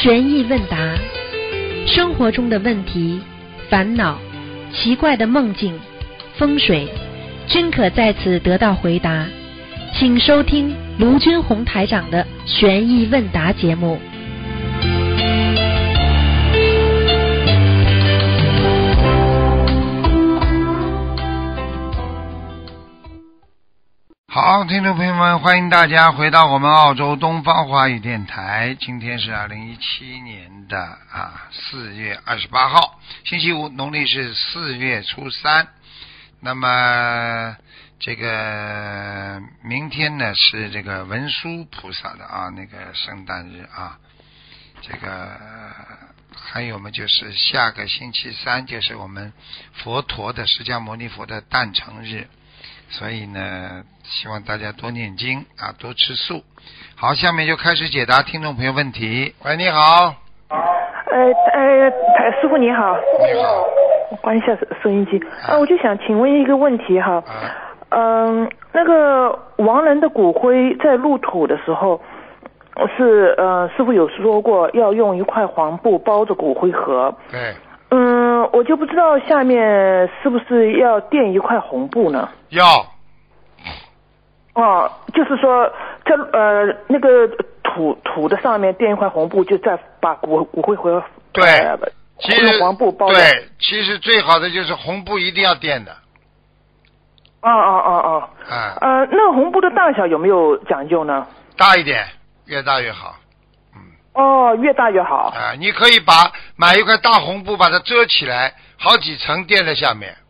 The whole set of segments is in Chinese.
悬疑问答，生活中的问题、烦恼、奇怪的梦境、风水，均可在此得到回答。请收听卢军红台长的悬疑问答节目。 好，听众朋友们，欢迎大家回到我们澳洲东方华语电台。今天是2017年的4月28号，星期五，农历是4月初3。那么这个明天呢是这个文殊菩萨的那个圣诞日这个还有就是下个星期三就是我们佛陀的释迦牟尼佛的诞辰日。所以呢，希望大家多念经多吃素。好，下面就开始解答听众朋友问题。喂，你好。 师傅你好。 你好。 我关一下收音机。我就想请问一个问题哈。那个亡人的骨灰在入土的时候，是师傅有说过要用一块黄布包着骨灰盒。 对。 我就不知道下面是不是要垫一块红布呢？ 要。 就是说在那个土的上面垫一块红布，就再把骨灰盒对， 用黄布包。 对，其实最好的就是红布一定要垫的。 那红布的大小有没有讲究呢？ 大一点，越大越好。 越大越好。 你可以买一块大红布把它遮起来，好几层垫在下面。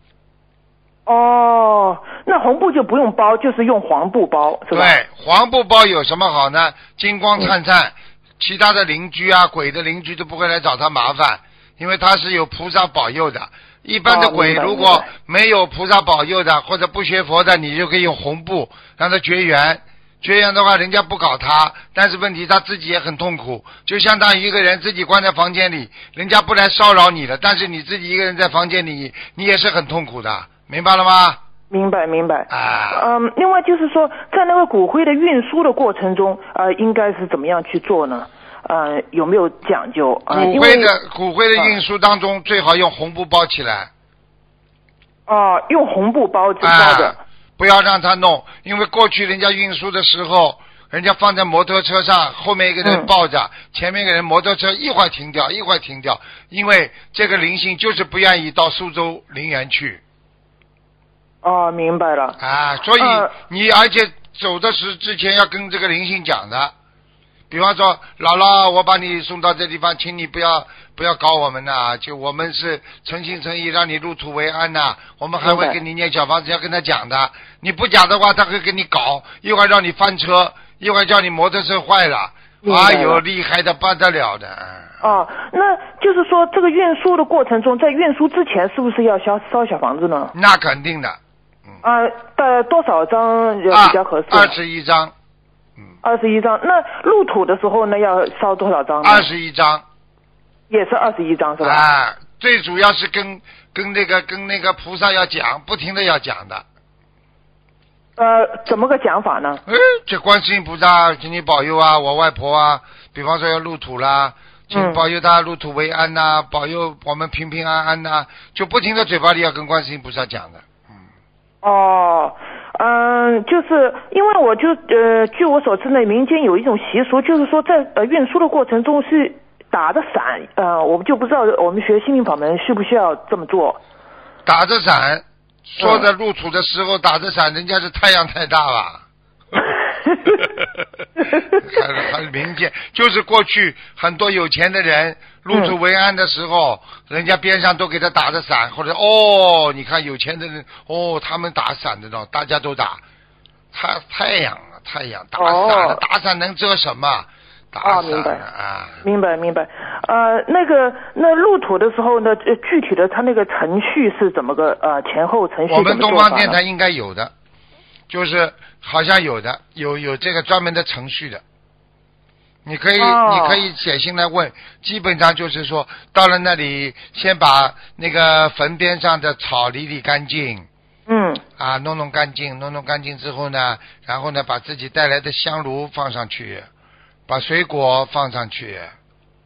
那红布就不用包，就是用黄布包，是吧？ 对，黄布包有什么好呢？金光灿灿，其他的邻居鬼的邻居都不会来找他麻烦，因为他是有菩萨保佑的。一般的鬼如果没有菩萨保佑的，或者不学佛的，你就可以用红布让他绝缘。绝缘的话人家不搞他，但是问题他自己也很痛苦，就相当于一个人自己关在房间里，人家不来骚扰你了，但是你自己一个人在房间里，你也是很痛苦的，明白了吗？ 明白。另外就是说在那个骨灰的运输的过程中应该是怎么样去做呢？有没有讲究？ 骨灰的运输当中最好用红布包起来。 用红布包着。 不要让他弄，因为过去人家运输的时候，人家放在摩托车上，后面一个人抱着，前面一个人摩托车一会儿停掉，因为这个灵性就是不愿意到苏州陵园去。 明白了。 所以你而且走的之前要跟这个灵性讲的，比方说姥姥，我把你送到这地方，请你不要搞我们就我们是诚心诚意让你入土为安我们还会给你念小房子，要跟他讲的。你不讲的话，他会给你搞，一会儿让你翻车，一会儿叫你摩托车坏了，厉害的不得了的。 那就是说这个运输的过程中，在运输之前是不是要烧小房子呢？ 那肯定的。 多少张比较合适 ？21张。 21张。那入土的时候呢，要烧多少张呢 ？21张。 也是21张是吧？ 最主要是跟那个菩萨要讲，不停的要讲的。 怎么个讲法呢？ 这观世音菩萨，请你保佑我外婆比方说要入土啦，请保佑她入土为安保佑我们平平安安就不停的嘴巴里要跟观世音菩萨讲的。 就是因为我就据我所知呢，民间有一种习俗，就是说在运输的过程中是打着伞，我就不知道我们学心灵法门需不需要这么做。 打着伞，说的入土的时候打着伞，人家是太阳太大了。很明显，就是过去很多有钱的人入土为安的时候，人家边上都给他打着伞，或者你看有钱的人他们打伞的大家都打。太阳打伞打伞能遮什么？打伞明白。那入土的时候呢，具体的他那个程序是怎么个前后程序？ 我们东方电台应该有的，就是好像有的，有这个专门的程序的。你可以写信来问，基本上就是说到了那里，先把那个坟边上的草理干净。弄干净之后呢，然后呢把自己带来的香炉放上去，把水果放上去，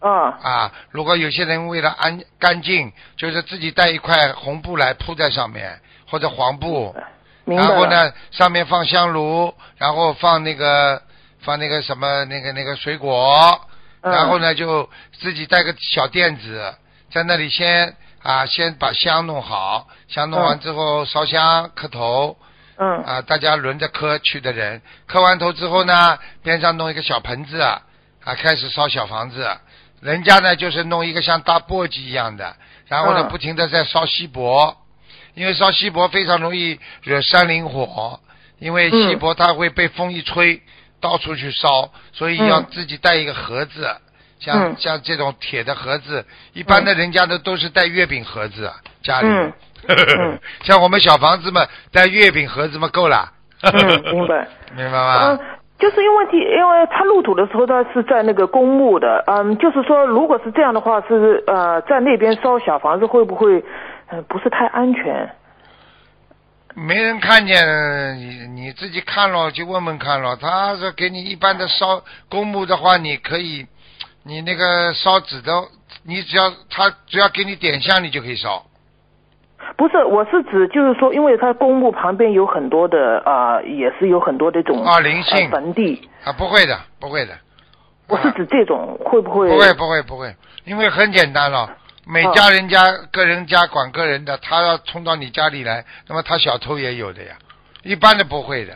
如果有些人为了干净，就是自己带一块红布来铺在上面，或者黄布，然后呢上面放香炉，然后放那个什么那个水果，然后呢就自己带个小垫子，在那里先把香弄好，香弄完之后烧香磕头。大家轮着磕去的人，磕完头之后呢，边上弄一个小盆子开始烧小房子。人家呢就是弄一个像大簸箕一样的，然后呢不停的在烧锡箔，因为烧锡箔非常容易惹山林火，因为锡箔它会被风一吹到处去烧，所以要自己带一个盒子，像这种铁的盒子，一般的人家呢都是带月饼盒子家里。像我们小房子嘛，带月饼盒子嘛够了。 明白。 明白吗？ 就是因为他入土的时候，他是在那个公墓的，就是说，如果是这样的话，是在那边烧小房子会不会不是太安全？ 没人看见，你自己看了就问问看了。他是给你一般的烧公墓的话，你可以，你那个烧纸的，你只要给你点香，你就可以烧。 不是，我是指就是说，因为它公墓旁边有很多的也是有很多这种灵性坟地不会的。 我是指这种会不会？ 不会，因为很简单了，每家人家个人家管个人的，他要冲到你家里来，那么他小偷也有的呀，一般的不会的。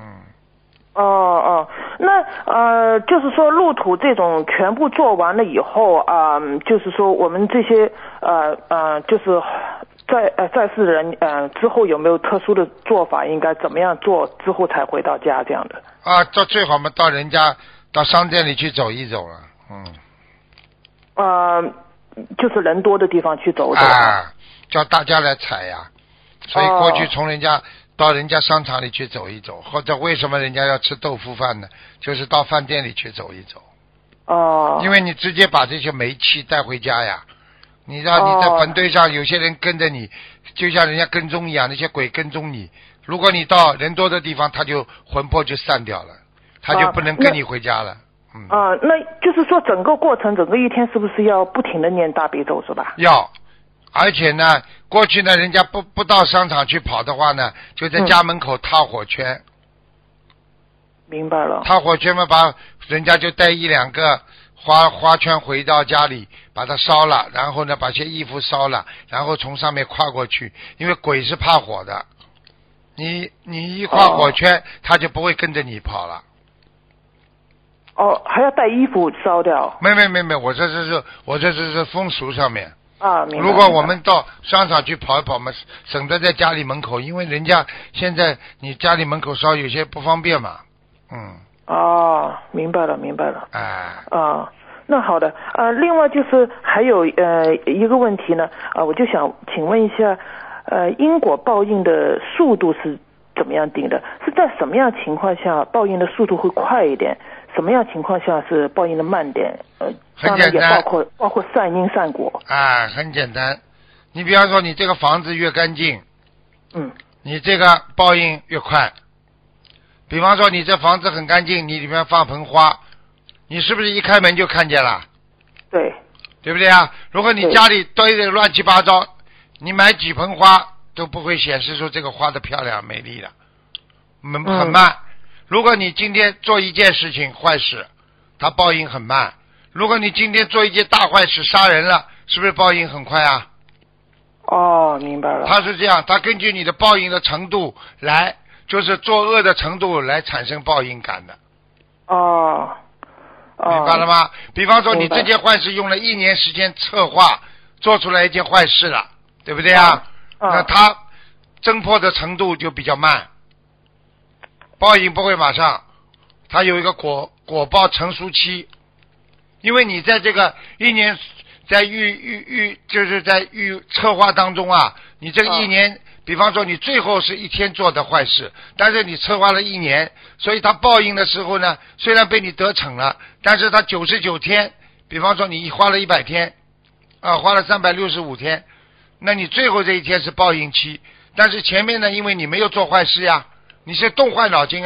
那就是说入土这种全部做完了以后就是说我们这些就是在世人之后有没有特殊的做法，应该怎么样做之后才回到家这样的？ 到最好嘛，到人家到商店里去走一走了。 就是人多的地方去走叫大家来踩呀。所以过去从到人家商场里去走一走，或者为什么人家要吃豆腐饭呢？就是到饭店里去走一走。因为你直接把这些煤气带回家呀。你知道你在坟堆上有些人跟着你，就像人家跟踪一样，那些鬼跟踪你。如果你到人多的地方，他就魂魄就散掉了，他就不能跟你回家了。 那就是说整个过程整个一天是不是要不停的念大悲咒是吧？ 要，而且呢过去呢人家不到商场去跑的话呢，就在家门口踏火圈。 明白了。 踏火圈嘛，把人家就带一两个花圈回到家里，把它烧了，然后呢把些衣服烧了，然后从上面跨过去，因为鬼是怕火的，你一跨火圈，他就不会跟着你跑了。 还要带衣服烧掉？ 没，我这是风俗上面。 明白。 如果我们到商场去跑一跑嘛，省得在家里门口，因为人家现在你家里门口烧有些不方便嘛。 明白了。那好的。另外就是还有一个问题呢，我就想请问一下，因果报应的速度是怎么样定的？是在什么样情况下报应的速度会快一点？什么样情况下是报应的慢点？ 很简单， 当然也包括善因善果。 很简单。你比方说你这个房子越干净，你这个报应越快。比方说你这房子很干净，你里面放盆花，你是不是一开门就看见了？对不对啊？如果你家里堆得乱七八糟，你买几盆花都不会显示出这个花的漂亮美丽的，很慢。如果你今天做一件事情坏事，它报应很慢。如果你今天做一件大坏事杀人了，是不是报应很快啊？ 明白了。 它是这样，它根据你的报应的程度来，就是作恶的程度来产生报应感的。明白了吗？比方说你这件坏事用了1年时间策划，做出来一件坏事了，对不对啊？那它侦破的程度就比较慢，报应不会马上，它有一个果报成熟期。因为你在这个1年在就是在策划当中你这个1年，比方说你最后是1天做的坏事，但是你策划了1年，所以他报应的时候呢，虽然被你得逞了，但是他99天，比方说你花了100天花了365天，那你最后这一天是报应期。但是前面呢，因为你没有做坏事呀，你是动坏脑筋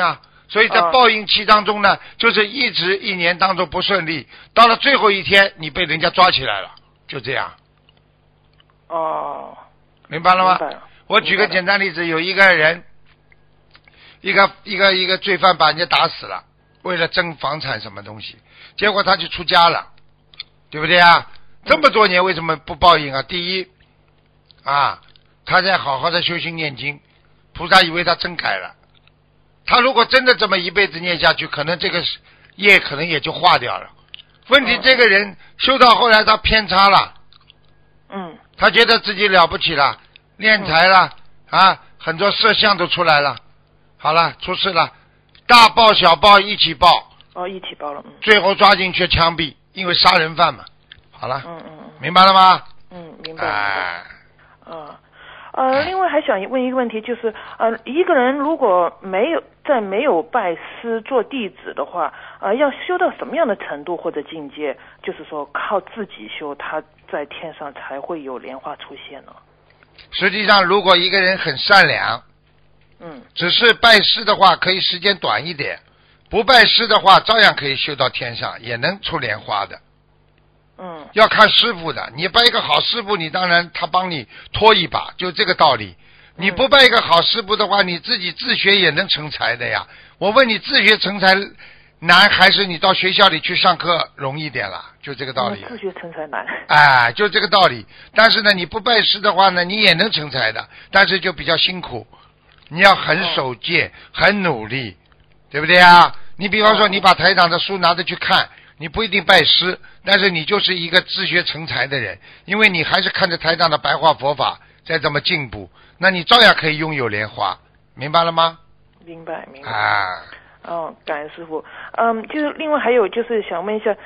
所以在报应期当中呢，就是一直一年当中不顺利，到了最后一天你被人家抓起来了，就这样。 哦， 明白了吗？ 明白了。 我举个简单例子，有一个人，一个罪犯把人家打死了，为了争房产什么东西，结果他就出家了，对不对啊？这么多年为什么不报应啊？第一啊，他在好好的修心念经，菩萨以为他真改了，他如果真的这么一辈子念下去，可能这个业可能也就化掉了。问题这个人修到后来他偏差了，他觉得自己了不起了，敛财了啊，很多色相都出来了，好了，出事了，大报小报一起报， 一起报了， 最后抓进去枪毙，因为杀人犯嘛。好了，明白了吗？ 明白。另外还想问一个问题，就是一个人如果没有拜师做弟子的话，要修到什么样的程度或者境界，就是说靠自己修，他在天上才会有莲花出现呢？ 实际上，如果一个人很善良，只是拜师的话，可以时间短一点；不拜师的话，照样可以修到天上，也能出莲花的。要看师傅的，你拜一个好师傅，你当然他帮你拖一把，就这个道理。你不拜一个好师傅的话，你自己自学也能成才的呀。我问你，自学成才难还是你到学校里去上课容易点了？就这个道理。 自学成才难。 就这个道理。但是呢，你不拜师的话呢，你也能成才的，但是就比较辛苦。你要很守戒，很努力，对不对啊？你比方说，你把台长的书拿着去看。你不一定拜师，但是你就是一个自学成才的人，因为你还是看着台上的白话佛法在这么进步，那你照样可以拥有莲花，明白了吗？ 明白。感恩师父。就是另外还有就是想问一下，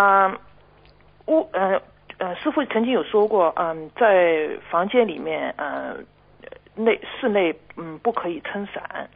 师父曾经有说过，在房间里面，室内不可以撑伞。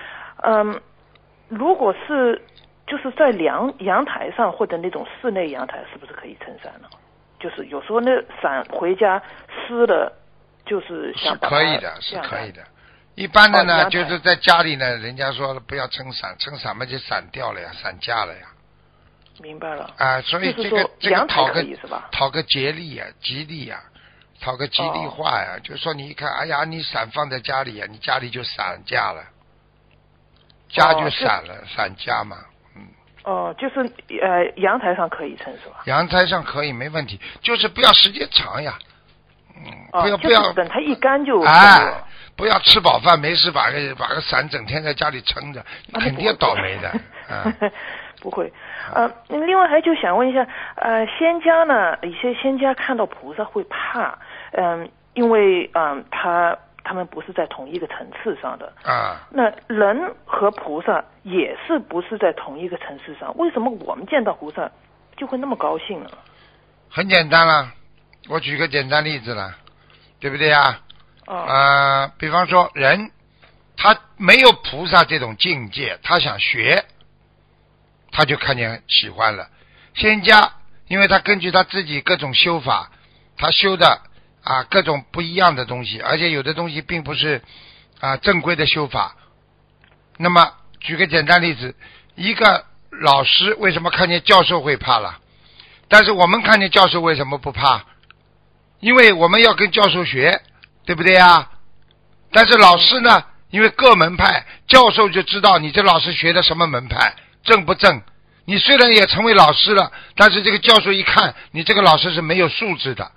如果是就是在阳台上或者那种室内阳台，是不是可以撑伞呢？就是有时候那伞回家湿了，就是想把它是可以的。一般的呢，就是在家里呢，人家说不要撑伞，撑伞嘛就伞掉了呀，伞架了呀。 明白了。 所以这个讨个吉利呀，讨个吉利话呀，就说你一看，哎呀，你伞放在家里呀，你家里就伞架了，家就散了，伞架嘛。 就是阳台上可以撑是吧？ 阳台上可以没问题，就是不要时间长呀。不要等它一干就。 不要吃饱饭没事把个伞整天在家里撑着，肯定倒霉的。 不会。另外还就想问一下，仙家呢，一些仙家看到菩萨会怕，因为他们不是在同一个层次上的。那人和菩萨也是不是在同一个层次上？为什么我们见到菩萨就会那么高兴呢？ 很简单了，我举个简单例子了，对不对啊？比方说人他没有菩萨这种境界，他想学，他就看见喜欢了。仙家因为他根据他自己各种修法，他修的各种不一样的东西，而且有的东西并不是正规的修法。那么举个简单例子，一个老师为什么看见教授会怕了？但是我们看见教授为什么不怕？因为我们要跟教授学，对不对啊？但是老师呢，因为各门派，教授就知道你这老师学的什么门派，正不正。你虽然也成为老师了，但是这个教授一看你这个老师是没有素质的，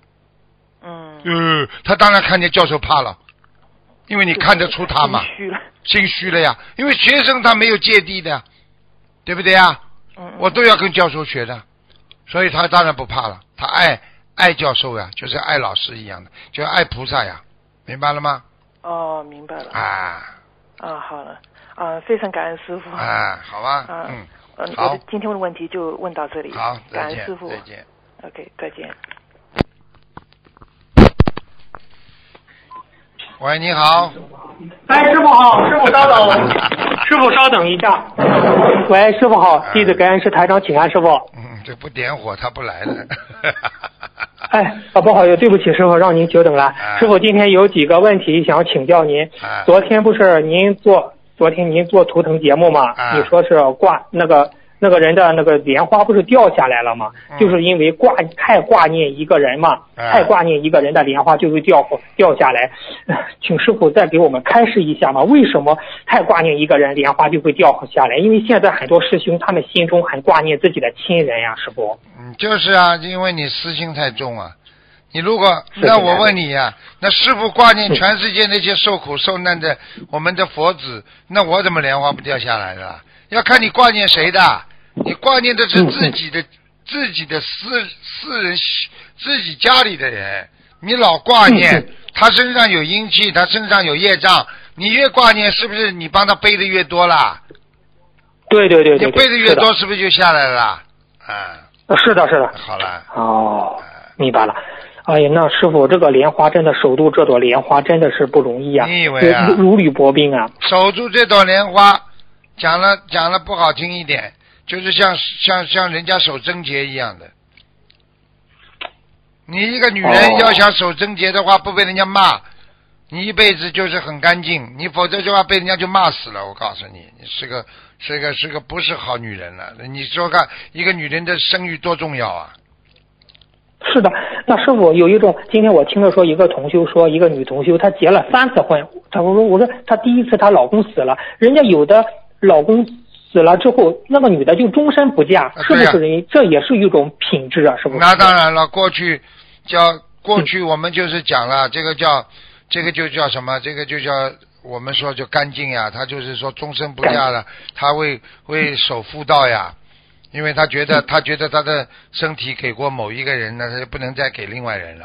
他当然看见教授怕了，因为你看得出他嘛，心虚了呀。因为学生他没有芥蒂的，对不对呀？我都要跟教授学的，所以他当然不怕了。他爱教授呀，就是爱老师一样的，就爱菩萨呀，明白了吗？ 明白了。好了，非常感恩师父。 好吧。 好，今天的问题就问到这里。 好， 感恩师父。 再见。 OK， 再见。 喂，你好。 师傅好，师傅稍等，师傅稍等一下。喂，师傅好，弟子感恩师台长，请安，师傅。 这不点火他不来了。 不好意思，对不起师傅，让您久等了。师傅今天有几个问题想请教您。昨天不是您昨天您做图腾节目嘛， 啊你说是挂那个人的那个莲花不是掉下来了吗？就是因为太挂念一个人嘛，太挂念一个人的莲花就会掉下来。请师傅再给我们开示一下嘛，为什么太挂念一个人莲花就会掉下来？因为现在很多师兄他们心中很挂念自己的亲人呀，师傅。 就是啊，因为你私心太重啊。你如果那我问你呀，那师父挂念全世界那些受苦受难的我们的佛子，那我怎么莲花不掉下来了？要看你挂念谁的，你挂念的是自己的私人自己家里的人，你老挂念他身上有阴气，他身上有业障，你越挂念是不是你帮他背的越多啦？ 对， 你背的越多是不是就下来了？ 是的。 好了。 哦，明白了。哎呀，那师傅，这个莲花真的守住这朵莲花真的是不容易啊！ 你以为啊？ 如履薄冰啊！ 守住这朵莲花，讲了不好听一点，就是像人家守贞洁一样的。你一个女人要想守贞洁的话，不被人家骂，你一辈子就是很干净，你否则的话被人家就骂死了。我告诉你，你是个不是好女人了。你说看，一个女人的声誉多重要啊！ 是的，那师傅有一种，今天我听着说一个同修说，一个女同修她结了3次婚，我说她第一次她老公死了，人家有的老公死了之后，那个女的就终身不嫁，是不是？这也是一种品质啊，是不是？ 那当然了，过去我们就是讲了，这个就叫什么？这个就叫我们说就干净呀，他就是说终身不嫁了，他会守妇道呀。因为他觉得他的身体给过某一个人呢，他就不能再给另外人了。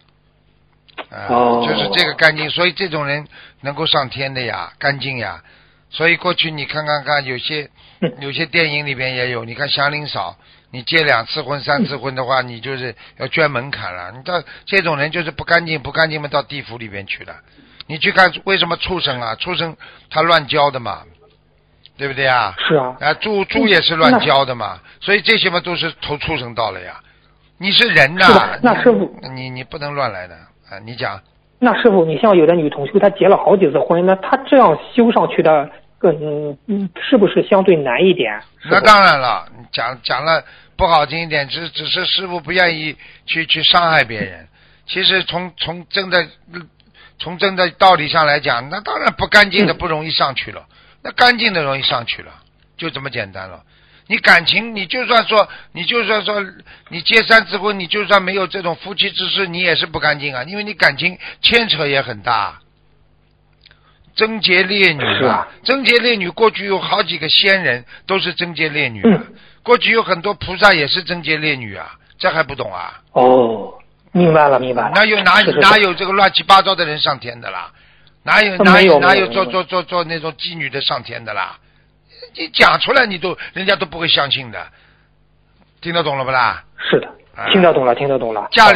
就是这个干净，所以这种人能够上天的呀，干净呀。所以过去你看，有些电影里边也有，你看祥林嫂，你结2次婚、3次婚的话，你就是要捐门槛了。你到这种人就是不干净嘛，到地府里边去了。你去看为什么畜生他乱交的嘛。对不对啊？ 是啊。 猪也是乱交的嘛，所以这些嘛都是投畜生道了呀。你是人呐， 那师傅， 你不能乱来的啊！你讲。 那师傅，你像有的女同修，她结了好几次婚，那她这样修上去的，是不是相对难一点？ 那当然了，讲了不好听一点，只是师傅不愿意去伤害别人。其实从真的道理上来讲，那当然不干净的不容易上去了。那干净的容易上去了，就这么简单了。你感情，你就算说你结3次婚，你就算没有这种夫妻之事，你也是不干净啊，因为你感情牵扯也很大。贞洁烈女啊，贞洁烈女过去有好几个仙人都是贞洁烈女过去有很多菩萨也是贞洁烈女啊，这还不懂啊？ 哦，明白了。哪有这个乱七八糟的人上天的啦？哪有做那种妓女的上天的啦？你讲出来人家都不会相信的，听得懂了不啦？ 是的，听得懂了。 嫁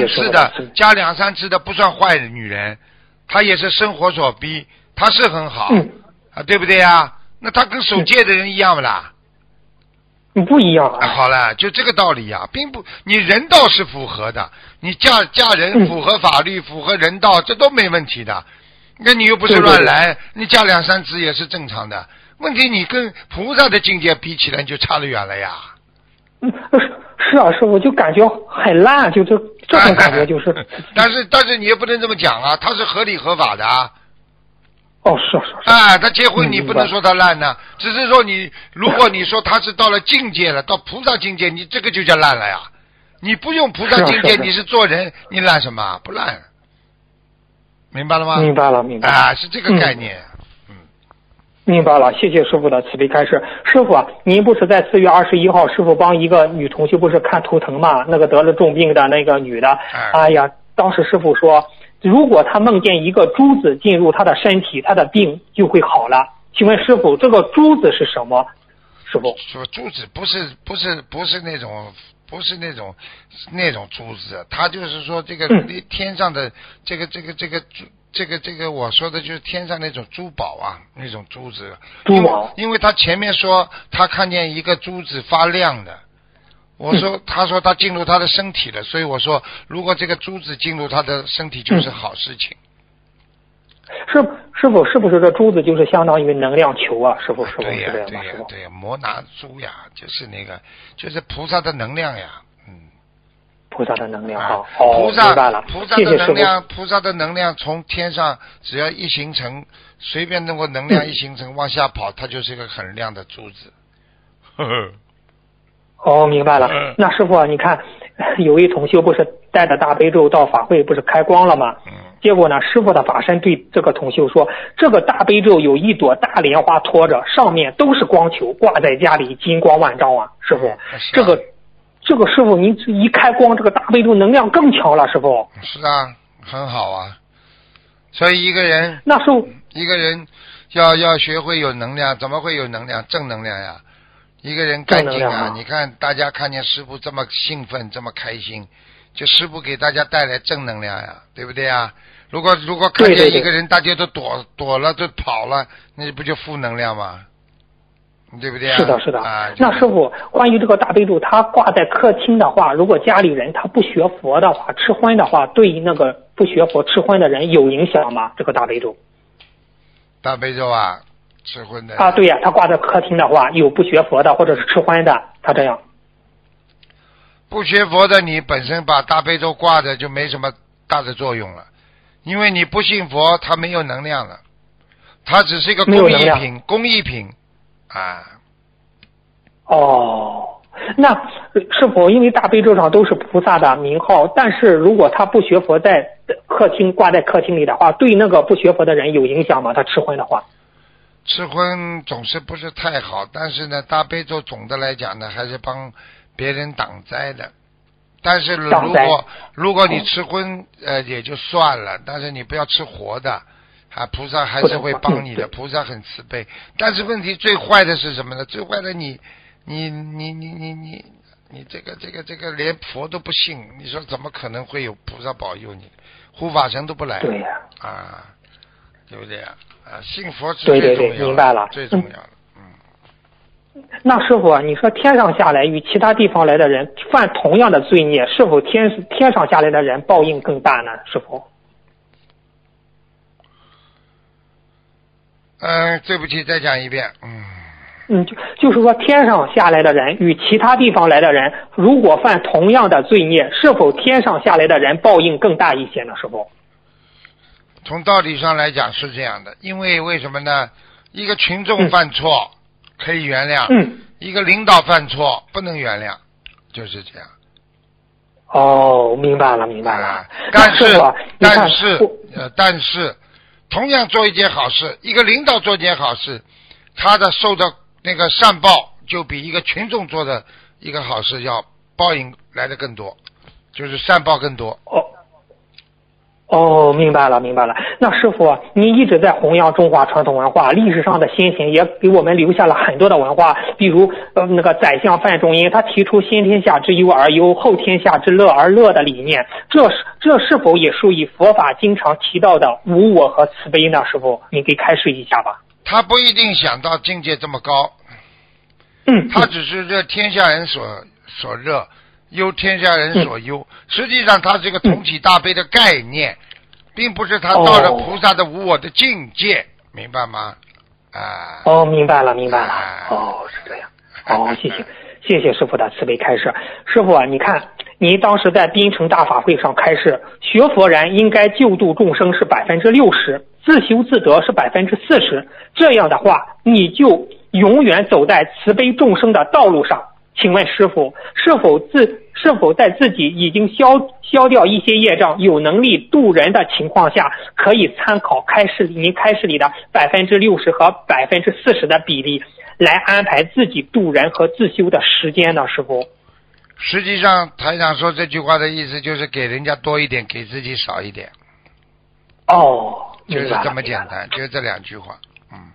2、3次的不算坏的女人，她也是生活所逼，她是很好对不对啊？那她跟守戒的人一样不啦？ 不一样啊。 好了，就这个道理啊，并不，你人道是符合的，你嫁人符合法律，符合人道，这都没问题的。那你又不是乱来，你嫁2、3次也是正常的。问题你跟菩萨的境界比起来，你就差得远了呀。 是啊，师傅就感觉很烂，就这种感觉就是。 但是你也不能这么讲啊，他是合理合法的啊。 是。 他结婚你不能说他烂呢，只是说如果你说他是到了境界了，到菩萨境界，你这个就叫烂了呀。你不用菩萨境界，你是做人，你烂什么？不烂。明白了吗？ 明白了。 是这个概念。 明白了，谢谢师傅的慈悲开示。师傅啊，您不是在4月21号，师傅帮一个女同修不是看图腾嘛？那个得了重病的那个女的，哎呀，当时师傅说，如果她梦见一个珠子进入她的身体，她的病就会好了。请问师傅，这个珠子是什么？师傅说珠子不是那种珠子，它就是说这个天上的这个我说的就是天上那种珠宝啊，那种珠子。珠宝。因为他前面说他看见一个珠子发亮的，他说他进入他的身体了，所以我说如果这个珠子进入他的身体就是好事情。 师傅是不是这珠子就是相当于能量球啊？师傅是这样吗？ 对呀，摩拿珠呀，就是那个，就是菩萨的能量呀， 菩萨的能量菩萨明白了， 菩萨的能量，菩萨的能量从天上只要一形成，随便那个能量一形成往下跑，它就是一个很亮的珠子。 明白了。那师傅你看，有一同修不是带着大悲咒到法会不是开光了吗？结果呢，师傅的法身对这个同修说，这个大悲咒有一朵大莲花托着，上面都是光球，挂在家里金光万丈啊！师傅，这个师傅您一开光，这个大悲咒能量更强了，师傅。 是啊，很好啊。所以一个人要学会有能量，怎么会有能量？正能量呀。一个人干净啊，你看大家看见师父这么兴奋，这么开心，就师父给大家带来正能量呀，对不对呀？如果看见一个人大家都躲了，都跑了，那不就负能量吗？对不对啊？ 是的。那师傅，关于这个大悲咒，它挂在客厅的话，如果家里人他不学佛的话，吃荤的话，对于那个不学佛吃荤的人有影响吗？这个大悲咒？ 大悲咒啊，吃荤的啊，对呀，他挂在客厅的话，有不学佛的或者是吃荤的，他这样。 不学佛的，你本身把大悲咒挂着就没什么大的作用了，因为你不信佛，它没有能量了，它只是一个工艺品啊。 那是否因为大悲咒上都是菩萨的名号，但是如果他不学佛在客厅挂在客厅里的话，对那个不学佛的人有影响吗？他吃荤的话？ 吃荤总是不是太好，但是呢，大悲咒总的来讲呢，还是帮别人挡灾的。但是如果你吃荤，也就算了，但是你不要吃活的，菩萨还是会帮你的，菩萨很慈悲。但是问题最坏的是什么呢？最坏的你这个连佛都不信，你说怎么可能会有菩萨保佑你？护法神都不来， 对呀， 对不对啊？信佛是最重要的， 对，明白了， 最重要的。 那师傅，你说天上下来与其他地方来的人犯同样的罪孽，是否天上下来的人报应更大呢？师傅？ 对不起，再讲一遍。 就是说天上下来的人与其他地方来的人，如果犯同样的罪孽，是否天上下来的人报应更大一些呢？师傅？ 从道理上来讲是这样的，因为什么呢？一个群众犯错可以原谅，一个领导犯错不能原谅，就是这样。 明白了。 但是同样做一件好事，一个领导做一件好事，他的受的那个善报就比一个群众做的一个好事要报应来的更多，就是善报更多。 明白了。那师傅，您一直在弘扬中华传统文化，历史上的先贤也给我们留下了很多的文化，比如那个宰相范仲淹，他提出先天下之忧而忧，后天下之乐而乐的理念，这是否也属于佛法经常提到的无我和慈悲呢？师傅，你给开示一下吧。 他不一定想到境界这么高，他只是热天下人所热，忧天下人所忧，实际上它是一个同体大悲的概念，并不是他到了菩萨的无我的境界，明白吗？ 明白了。是这样。谢谢师傅的慈悲开示。师傅你看，您当时在槟城大法会上开示，学佛人应该救度众生是60%，自修自得是40%，这样的话，你就永远走在慈悲众生的道路上。请问师傅，是否在自己已经消掉一些业障，有能力度人的情况下，可以参考您开示里的60%和40%的比例，来安排自己度人和自修的时间呢？师傅？ 实际上，台长说这句话的意思就是给人家多一点，给自己少一点。就是这么简单，就是这两句话。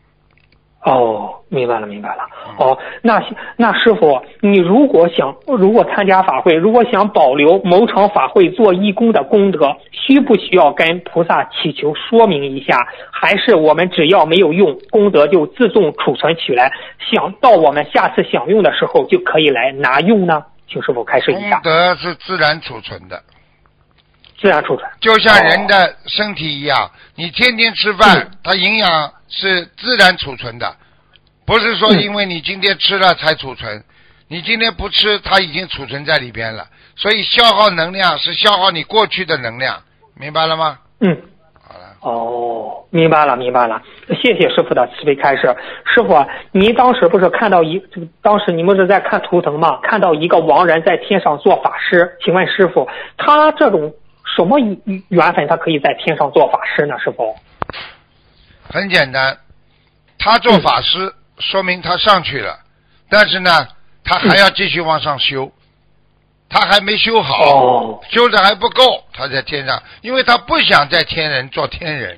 明白了。那师傅，你如果参加法会，如果想保留某场法会做义工的功德，需不需要跟菩萨祈求说明一下？还是我们只要没有用，功德就自动储存起来，想到我们下次想用的时候就可以来拿用呢？请师傅开示一下。 功德是自然储存的， 自然储存。 就像人的身体一样，你天天吃饭，它营养是自然储存的，不是说因为你今天吃了才储存，你今天不吃，它已经储存在里边了。所以消耗能量是消耗你过去的能量，明白了吗？好了。 哦，明白了，谢谢师傅的慈悲开示。师傅，您当时不是看到当时你们是在看图腾吗？看到一个亡人在天上做法师，请问师傅，他这种什么缘分，他可以在天上做法师呢？师傅？ 很简单，他做法师，说明他上去了，但是呢，他还要继续往上修。他还没修好，修的还不够，他在天上，因为他不想在天人做天人。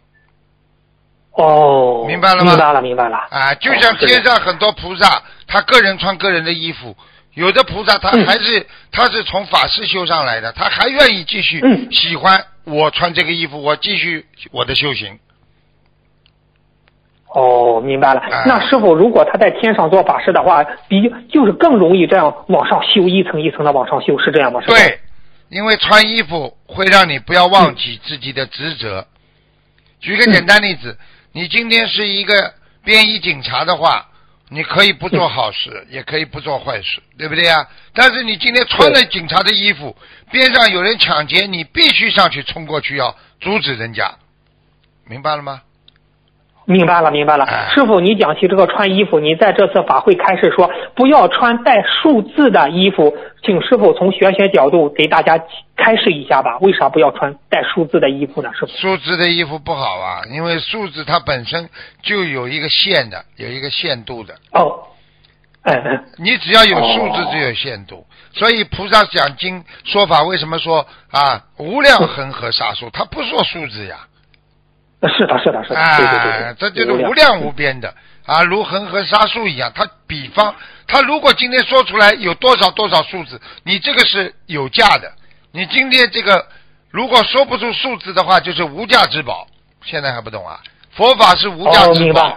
明白了吗？ 明白了。 啊，就像天上很多菩萨，他个人穿个人的衣服，有的菩萨他是从法师修上来的，他还愿意继续喜欢我穿这个衣服，我继续我的修行。 明白了。那师傅，如果他在天上做法师的话，就是更容易这样往上修，一层一层的往上修，是这样吗？师傅？ 对，因为穿衣服会让你不要忘记自己的职责。举个简单例子，你今天是一个便衣警察的话，你可以不做好事，也可以不做坏事，对不对啊？但是你今天穿了警察的衣服，边上有人抢劫，你必须上去冲过去要阻止人家，明白了吗？ 明白了。师傅，你讲起这个穿衣服，你在这次法会开始说不要穿带数字的衣服，请师傅从玄学角度给大家开示一下吧。为啥不要穿带数字的衣服呢？师傅？ 数字的衣服不好啊，因为数字它本身就有一个限的，有一个限度的。你只要有数字就有限度，所以菩萨讲经说法为什么说无量恒河沙数，它不说数字呀。 是的，对， 这就是无量无边的如恒河沙数一样。他比方，他如果今天说出来有多少数字，你这个是有价的。你今天这个如果说不出数字的话，就是无价之宝。现在还不懂啊？佛法是无价之宝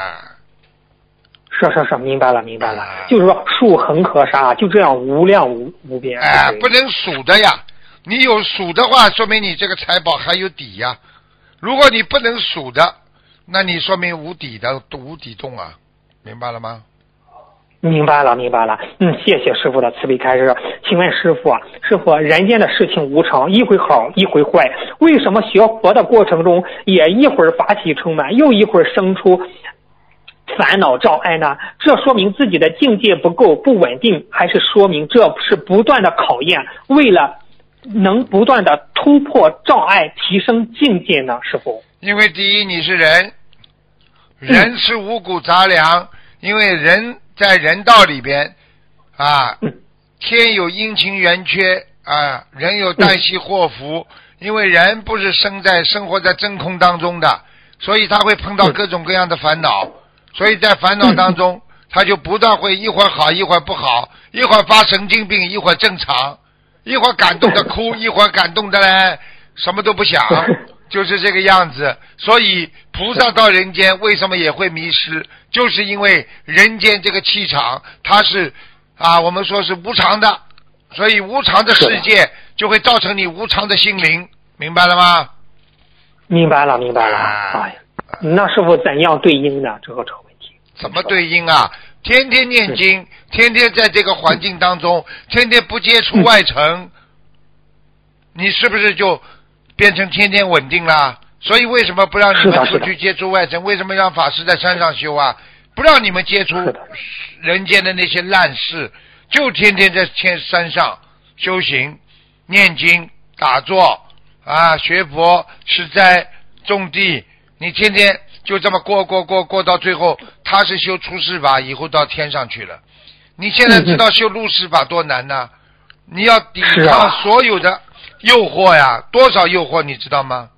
是，明白了。就是说数恒河沙就这样无量无边。 不能数的呀。你有数的话，说明你这个财宝还有底呀。如果你不能数的，那你说明无底洞啊，明白了吗？ 明白了。谢谢师傅的慈悲开示。请问师傅，人间的事情无常，一会好一会坏，为什么学佛的过程中也一会儿法喜充满，又一会儿生出烦恼障碍呢？这说明自己的境界不够不稳定，还是说明这是不断的考验，为了能不断的突破障碍提升境界呢？师傅？ 因为第一你是人是五谷杂粮，因为人在人道里边天有阴晴圆缺人有旦夕祸福，因为人不是生活在真空当中的，所以他会碰到各种各样的烦恼，所以在烦恼当中他就不断会一会儿好一会儿不好，一会儿发神经病一会儿正常，一会儿感动的哭一会儿感动的什么都不想，就是这个样子。所以菩萨到人间为什么也会迷失，就是因为人间这个气场它是我们说是无常的，所以无常的世界就会造成你无常的心灵，明白了吗？ 明白了。那师傅怎样对应呢？这个问题怎么对应啊？天天念经，天天在这个环境当中，天天不接触外尘，你是不是就变成天天稳定了？所以为什么不让你们出去接触外尘？为什么让法师在山上修不让你们接触人间的那些烂事，就天天在山上修行、念经、打坐学佛、吃斋、种地，你天天就这么过到最后，他是修出世法，以后到天上去了。你现在知道修入世法多难呢？你要抵抗所有的诱惑呀，多少诱惑你知道吗？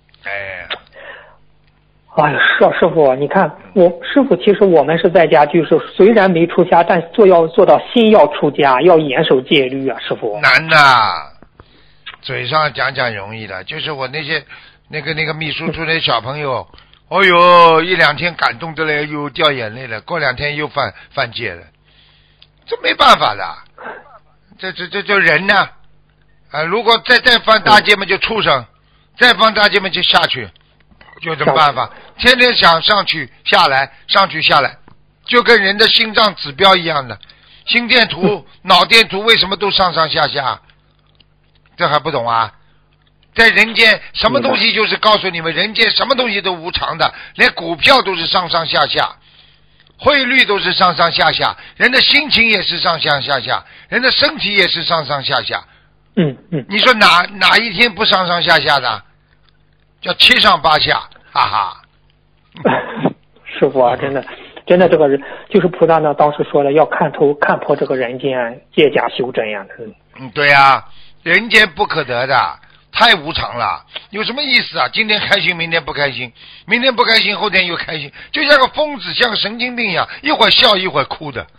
是师傅，你看师傅，其实我们是在家居士，虽然没出家，但要做到心要出家，要严守戒律啊，师傅。 难呐，嘴上讲容易的，就是我那些那个秘书处的小朋友，一两天感动的嘞，又掉眼泪了，过两天又犯戒了，这没办法的，这人呢如果再放大街嘛就畜生，再放大街嘛就下去，就这么办法，天天想上去下来，上去下来，就跟人的心脏指标一样的，心电图、脑电图为什么都上上下下？这还不懂啊？在人间什么东西就是告诉你们，人间什么东西都无常的，连股票都是上上下下，汇率都是上上下下，人的心情也是上上下下，人的身体也是上上下下。你说哪一天不上上下下的？叫七上八下，哈哈。 师父啊，真的这个人就是菩萨呢，当时说了要看透看破这个人间，借假修真呀。 对呀，人间不可得的。太无常了，有什么意思啊？今天开心，明天不开心，明天不开心，后天又开心，就像个疯子，像个神经病一样，一会儿笑一会儿哭的。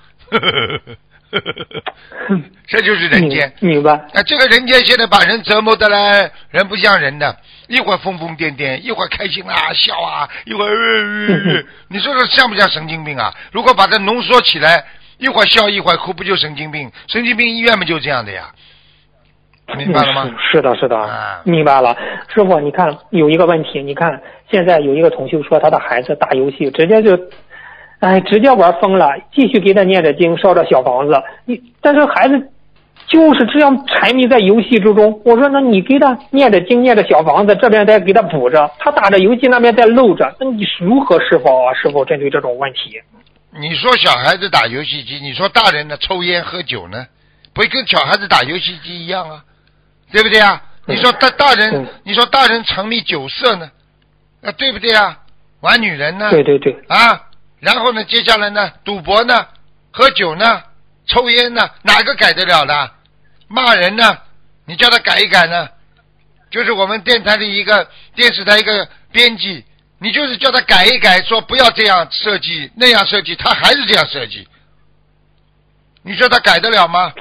这就是人间， 明白？ 这个人间现在把人折磨的嘞，人不像人的，一会儿疯疯癫癫，一会儿开心啊笑啊，一会儿你说这像不像神经病啊？如果把它浓缩起来，一会儿笑一会儿哭，不就神经病？神经病医院嘛就这样的呀。明白了吗？ 是的，明白了。师傅，你看有一个问题，你看现在有一个同修说他的孩子打游戏，直接玩疯了，继续给他念着经，烧着小房子。但是孩子就是这样沉迷在游戏之中。我说那你给他念着经，念着小房子，这边再给他补着，他打着游戏那边在漏着，那你如何是好啊？师傅，针对这种问题， 你说小孩子打游戏机，你说大人呢抽烟喝酒呢，不会跟小孩子打游戏机一样啊？对不对啊？你说大人，你说大人沉迷酒色呢，对不对啊？玩女人呢？ 对啊，然后呢，接下来呢，赌博呢，喝酒呢，抽烟呢，哪个改得了的？骂人呢，你叫他改一改呢？就是我们电视台一个编辑，你就是叫他改一改，说不要这样设计那样设计，他还是这样设计，你说他改得了吗？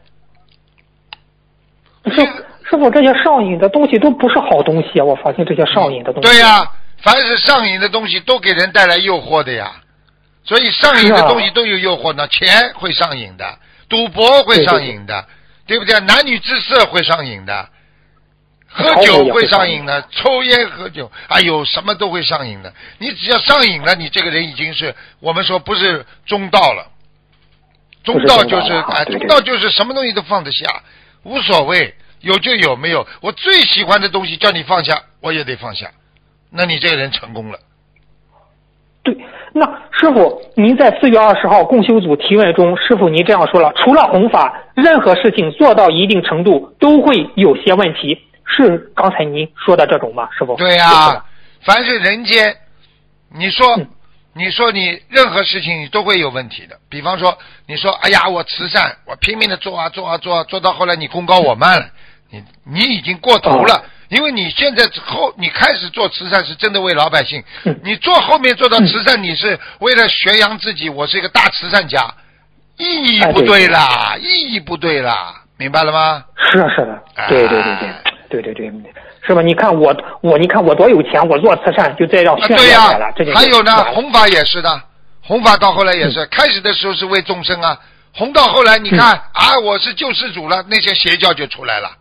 师傅，这些上瘾的东西都不是好东西啊！我发现这些上瘾的东西。 对呀，凡是上瘾的东西都给人带来诱惑的呀，所以上瘾的东西都有诱惑呢。钱会上瘾的，赌博会上瘾的，对不对？男女之色会上瘾的，喝酒会上瘾的，抽烟喝酒，什么都会上瘾的。你只要上瘾了，你这个人已经是我们说不是中道了。中道就是什么东西都放得下。无所谓，有就有，没有我最喜欢的东西叫你放下，我也得放下，那你这个人成功了。 对，那师傅您在4月20号共修组提问中，师傅您这样说了，除了弘法，任何事情做到一定程度都会有些问题，是刚才您说的这种吗？师傅？ 对呀，凡是人间，你说你任何事情你都会有问题的。比方说你说哎呀我慈善，我拼命的做到后来你功高我慢了，你已经过头了。因为你现在你开始做慈善是真的为老百姓，你后面做到慈善你是为了宣扬自己，我是一个大慈善家，意义不对啦，意义不对啦，明白了吗？ 是的，对，是吧？你看我多有钱，我做慈善就这样宣扬开了。 还有呢，弘法也是的，弘法到后来也是，开始的时候是为众生啊，弘到后来你看我是救世主了，那些邪教就出来了。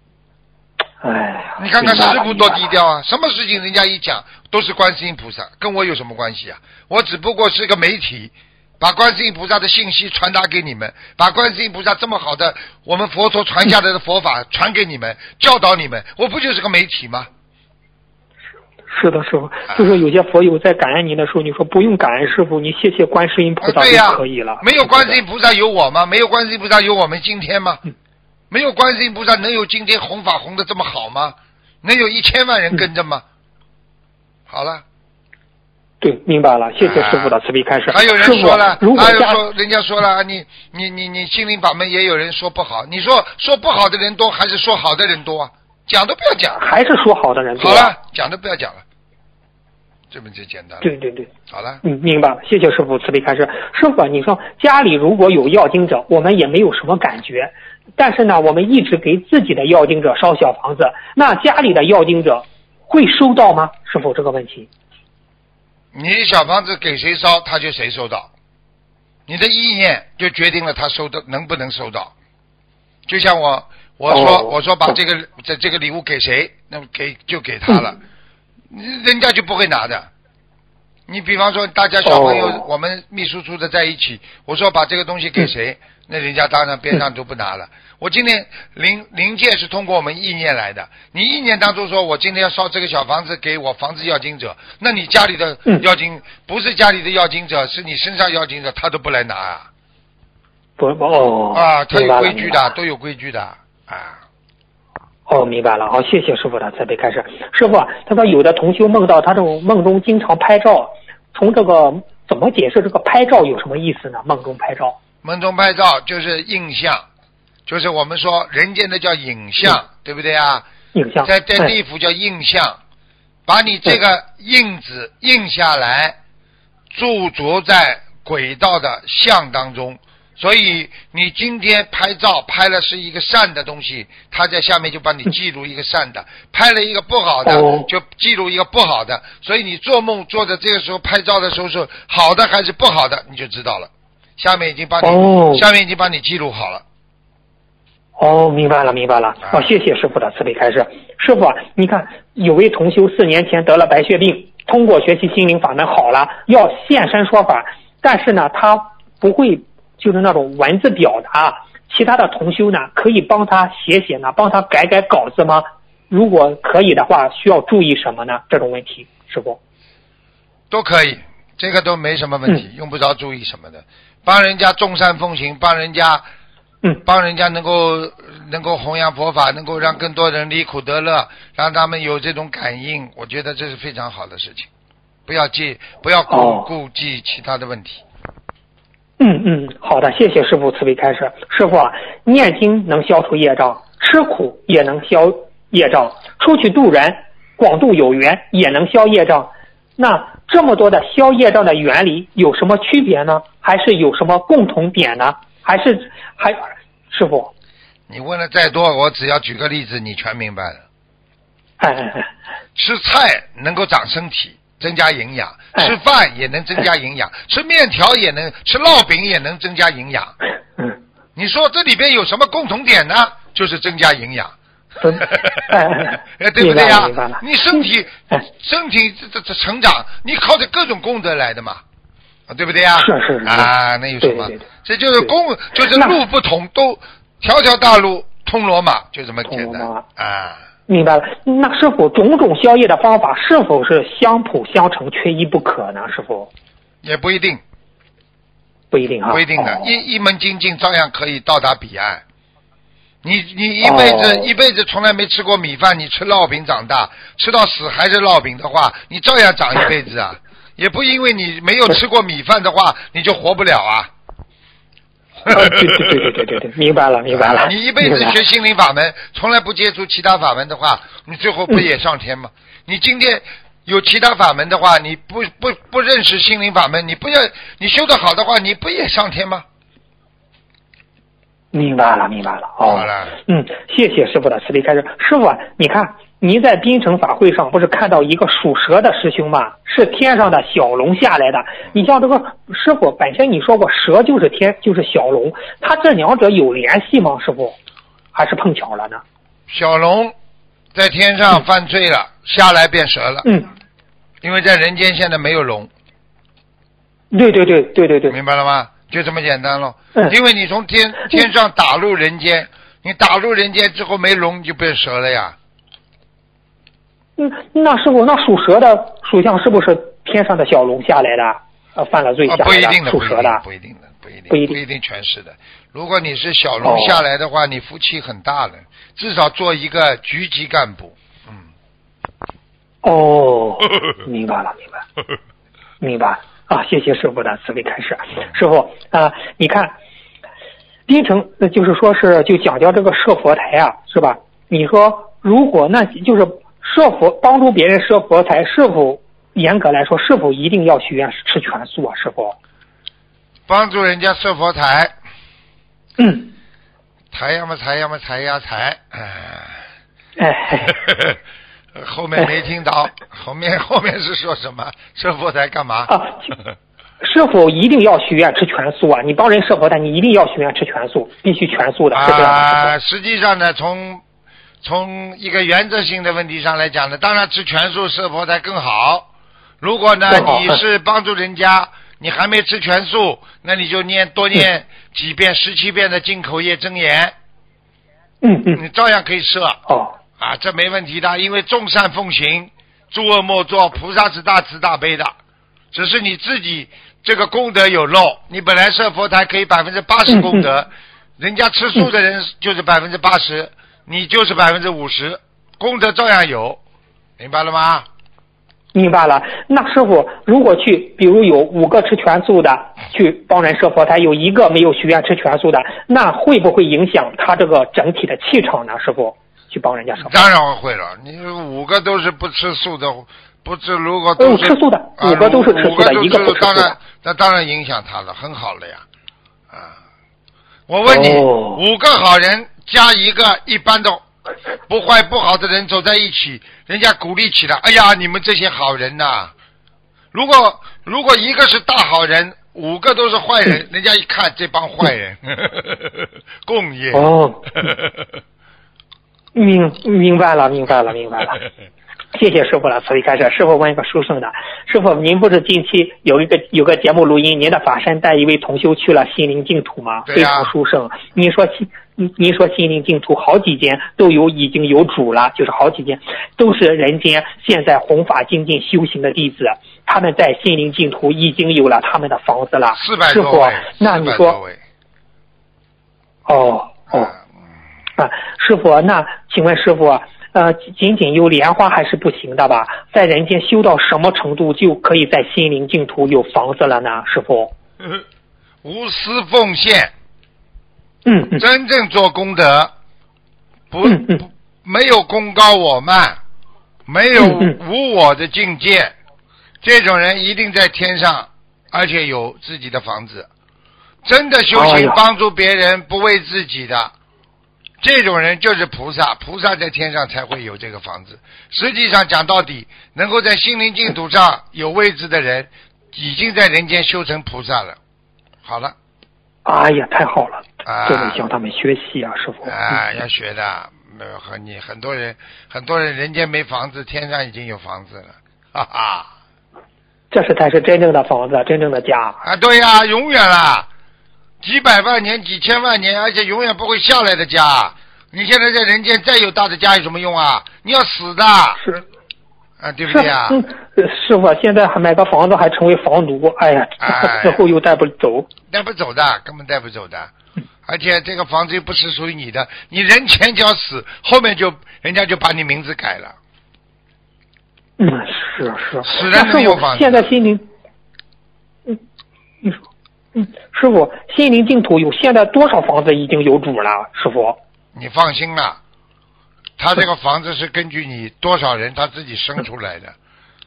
你看看师父多低调啊！什么事情人家一讲都是观世音菩萨，跟我有什么关系啊？我只不过是个媒体，把观世音菩萨的信息传达给你们，把观世音菩萨这么好的我们佛陀传下来的佛法传给你们，教导你们，我不就是个媒体吗？ 是的，师傅，就是有些佛友在感恩您的时候，你说不用感恩师傅，你谢谢观世音菩萨就可以了。 没有观世音菩萨有我吗？没有观世音菩萨有我们今天吗？没有观世音菩萨能有今天弘法弘得这么好吗？能有1000万人跟着吗？好了， 对，明白了，谢谢师傅的慈悲开示。 还有人说了，人家说了，你心灵法门也有人说不好，你说不好的人多还是说好的人多啊？讲都不要讲， 还是说好的人多。 好了，讲都不要讲了，这么就简单了。 对， 好了， 明白了，谢谢师傅慈悲开示。师傅，你说家里如果有要经者，我们也没有什么感觉。但是呢，我们一直给自己的要经者烧小房子，那家里的要经者会收到吗？是否这个问题？ 你小房子给谁烧，他就谁收到，你的意念就决定了他收的能不能收到。就像我说把这个礼物给谁，那么就给他了，人家就不会拿的。你比方说大家小朋友我们秘书处的在一起，我说把这个东西给谁，那人家当然边上都不拿了。我今天灵界是通过我们意念来的，你意念当中说我今天要烧这个小房子给我房子要经者，那你家里的要经不是家里的要经者，是你身上要经者，他都不来拿啊。他有规矩的，都有规矩的啊。 明白了。好，谢谢师傅的慈悲开示。师傅，他说有的同修梦到他这种梦中经常拍照，从这个怎么解释这个拍照有什么意思呢？梦中拍照就是印象，就是我们说人间的叫影像，对不对啊？ 影像在地府叫印象，把你这个印子印下来，驻着在轨道的像当中。所以你今天拍照拍了是一个善的东西，他在下面就帮你记录一个善的，拍了一个不好的就记录一个不好的。所以你做梦做的这个时候拍照的时候是好的还是不好的，你就知道了。下面已经帮你记录好了。 明白了。谢谢师傅的慈悲开示。师傅，你看有位同修4年前得了白血病，通过学习心灵法门好了，要现身说法，但是呢他不会就是那种文字表达，其他的同修呢可以帮他写呢，帮他改稿子吗？如果可以的话，需要注意什么呢？这种问题师傅都可以，这个都没什么问题，用不着注意什么的。帮人家众善奉行，帮人家能够弘扬佛法，能够让更多人离苦得乐，让他们有这种感应，我觉得这是非常好的事情。不要顾忌其他的问题。好的，谢谢师父慈悲开示。师父啊，念经能消除业障，吃苦也能消业障，出去度人，广度有缘也能消业障。那这么多的消业障的原理有什么区别呢？还是有什么共同点呢？师父， 你问的再多，我只要举个例子，你全明白了。吃菜能够长身体，增加营养，吃饭也能增加营养，吃面条也能，吃烙饼也能增加营养。你说这里边有什么共同点呢？就是增加营养。对不对呀？你身体这成长，你靠着各种功德来的嘛，对不对呀？ 是啊，那有什么？这就是就是路不同，都条条大路通罗马，就这么简单啊。 明白了。那师父，种种消业的方法是否是相辅相成，缺一不可呢？师父也不一定， 不一定啊， 不一定的。一门精进照样可以到达彼岸。你一辈子从来没吃过米饭，你吃烙饼长大，吃到死还是烙饼的话，你照样长一辈子啊。也不因为你没有吃过米饭的话，你就活不了啊。 对，明白了。 你一辈子学心灵法门，从来不接触其他法门的话，你最后不也上天吗？你今天有其他法门的话，你不认识心灵法门，你修得好的话，你不也上天吗？ 明白了。 好了。 谢谢师父的慈悲开示。师父啊，你看您在槟城法会上不是看到一个属蛇的师兄吗？是天上的小龙下来的。你像这个师父本身你说过蛇就是小龙，他这两者有联系吗？师父还是碰巧了呢？ 小龙在天上犯罪了，下来变蛇了。因为在人间现在没有龙。对，明白了吗？就这么简单咯。因为你从天上打入人间，你打入人间之后没龙，你就变蛇了呀。 那师父，那属蛇的属相是不是天上的小龙下来的？犯了罪下来的？ 不一定的， 属蛇的不一定全是的。如果你是小龙下来的话，你福气很大的，至少做一个局级干部。明白啊！谢谢师父的慈悲开示。师父啊，你看槟城就是说是就讲究这个设佛台啊，是吧？你说如果那就是帮助别人设佛台，是否严格来说是否一定要许愿吃全素啊？师父帮助人家设佛台，财呀嘛财呀财，后面没听到，后面是说什么？设佛台干嘛？ 是否一定要许愿吃全素啊？你帮人设佛台，你一定要许愿吃全素，必须全素的，是这样的。 实际上呢，从一个原则性的问题上来讲呢，当然吃全素设佛台更好。如果呢你是帮助人家，你还没吃全素，那你就多念几遍17遍的净口业真言。你照样可以设。这没问题的，因为众善奉行，诸恶莫作，菩萨是大慈大悲的，只是你自己这个功德有漏。你本来设佛台可以80%功德，人家吃素的人就是80%，你就是50%，功德照样有，明白了吗？ 明白了。那师傅，如果比如有5个吃全素的去帮人设佛台，有1个没有许愿吃全素的，那会不会影响他这个整体的气场呢？师傅，去帮人家设佛台。 当然会了，你5个都是不吃素的，如果都是吃素的，5个都是吃素的，1个不吃素的， 那当然影响他了，很好了呀。我问你，5个好人加1个一般的不坏不好的人走在一起，人家鼓励起来，哎呀，你们这些好人呐！如果1个是大好人，5个都是坏人，人家一看这帮坏人，共业。 明白了。谢谢师傅了，慈悲开示。师傅问一个殊胜的，师傅您不是近期有个节目录音，您的法身带一位同修去了心灵净土吗？非常殊胜。您说心灵净土好几间都已经有主了，就是好几间都是人间现在弘法精进修行的弟子，他们在心灵净土已经有了他们的房子了。 400多位， 那你说师傅，那请问师傅，仅仅有莲花还是不行的吧？在人间修到什么程度就可以在心灵净土有房子了呢？师傅， 无私奉献，真正做功德，没有功高我慢，没有无我的境界，这种人一定在天上，而且有自己的房子。真的修行帮助别人，不为自己的。这种人就是菩萨，菩萨在天上才会有这个房子。实际上讲到底，能够在心灵净土上有位置的人，已经在人间修成菩萨了。好了。 哎呀，太好了！真的向他们学习啊，师傅。 要学的。和你很多人人间没房子，天上已经有房子了，哈哈。 这才是真正的房子，真正的家。 对呀，永远啦。几百万年几千万年，而且永远不会下来的家。你现在在人间再有大的家有什么用啊？你要死的。 是对不对啊？ 师傅，现在还买个房子还成为房奴，哎呀，之后又带不走。 带不走的，根本带不走的。而且这个房子又不是属于你的，你人前脚死，后面人家就把你名字改了。 是。 死人能有房子。 现在心灵，师傅，心灵净土有现在多少房子已经有主了？师傅， 你放心了，他这个房子是根据你多少人他自己生出来的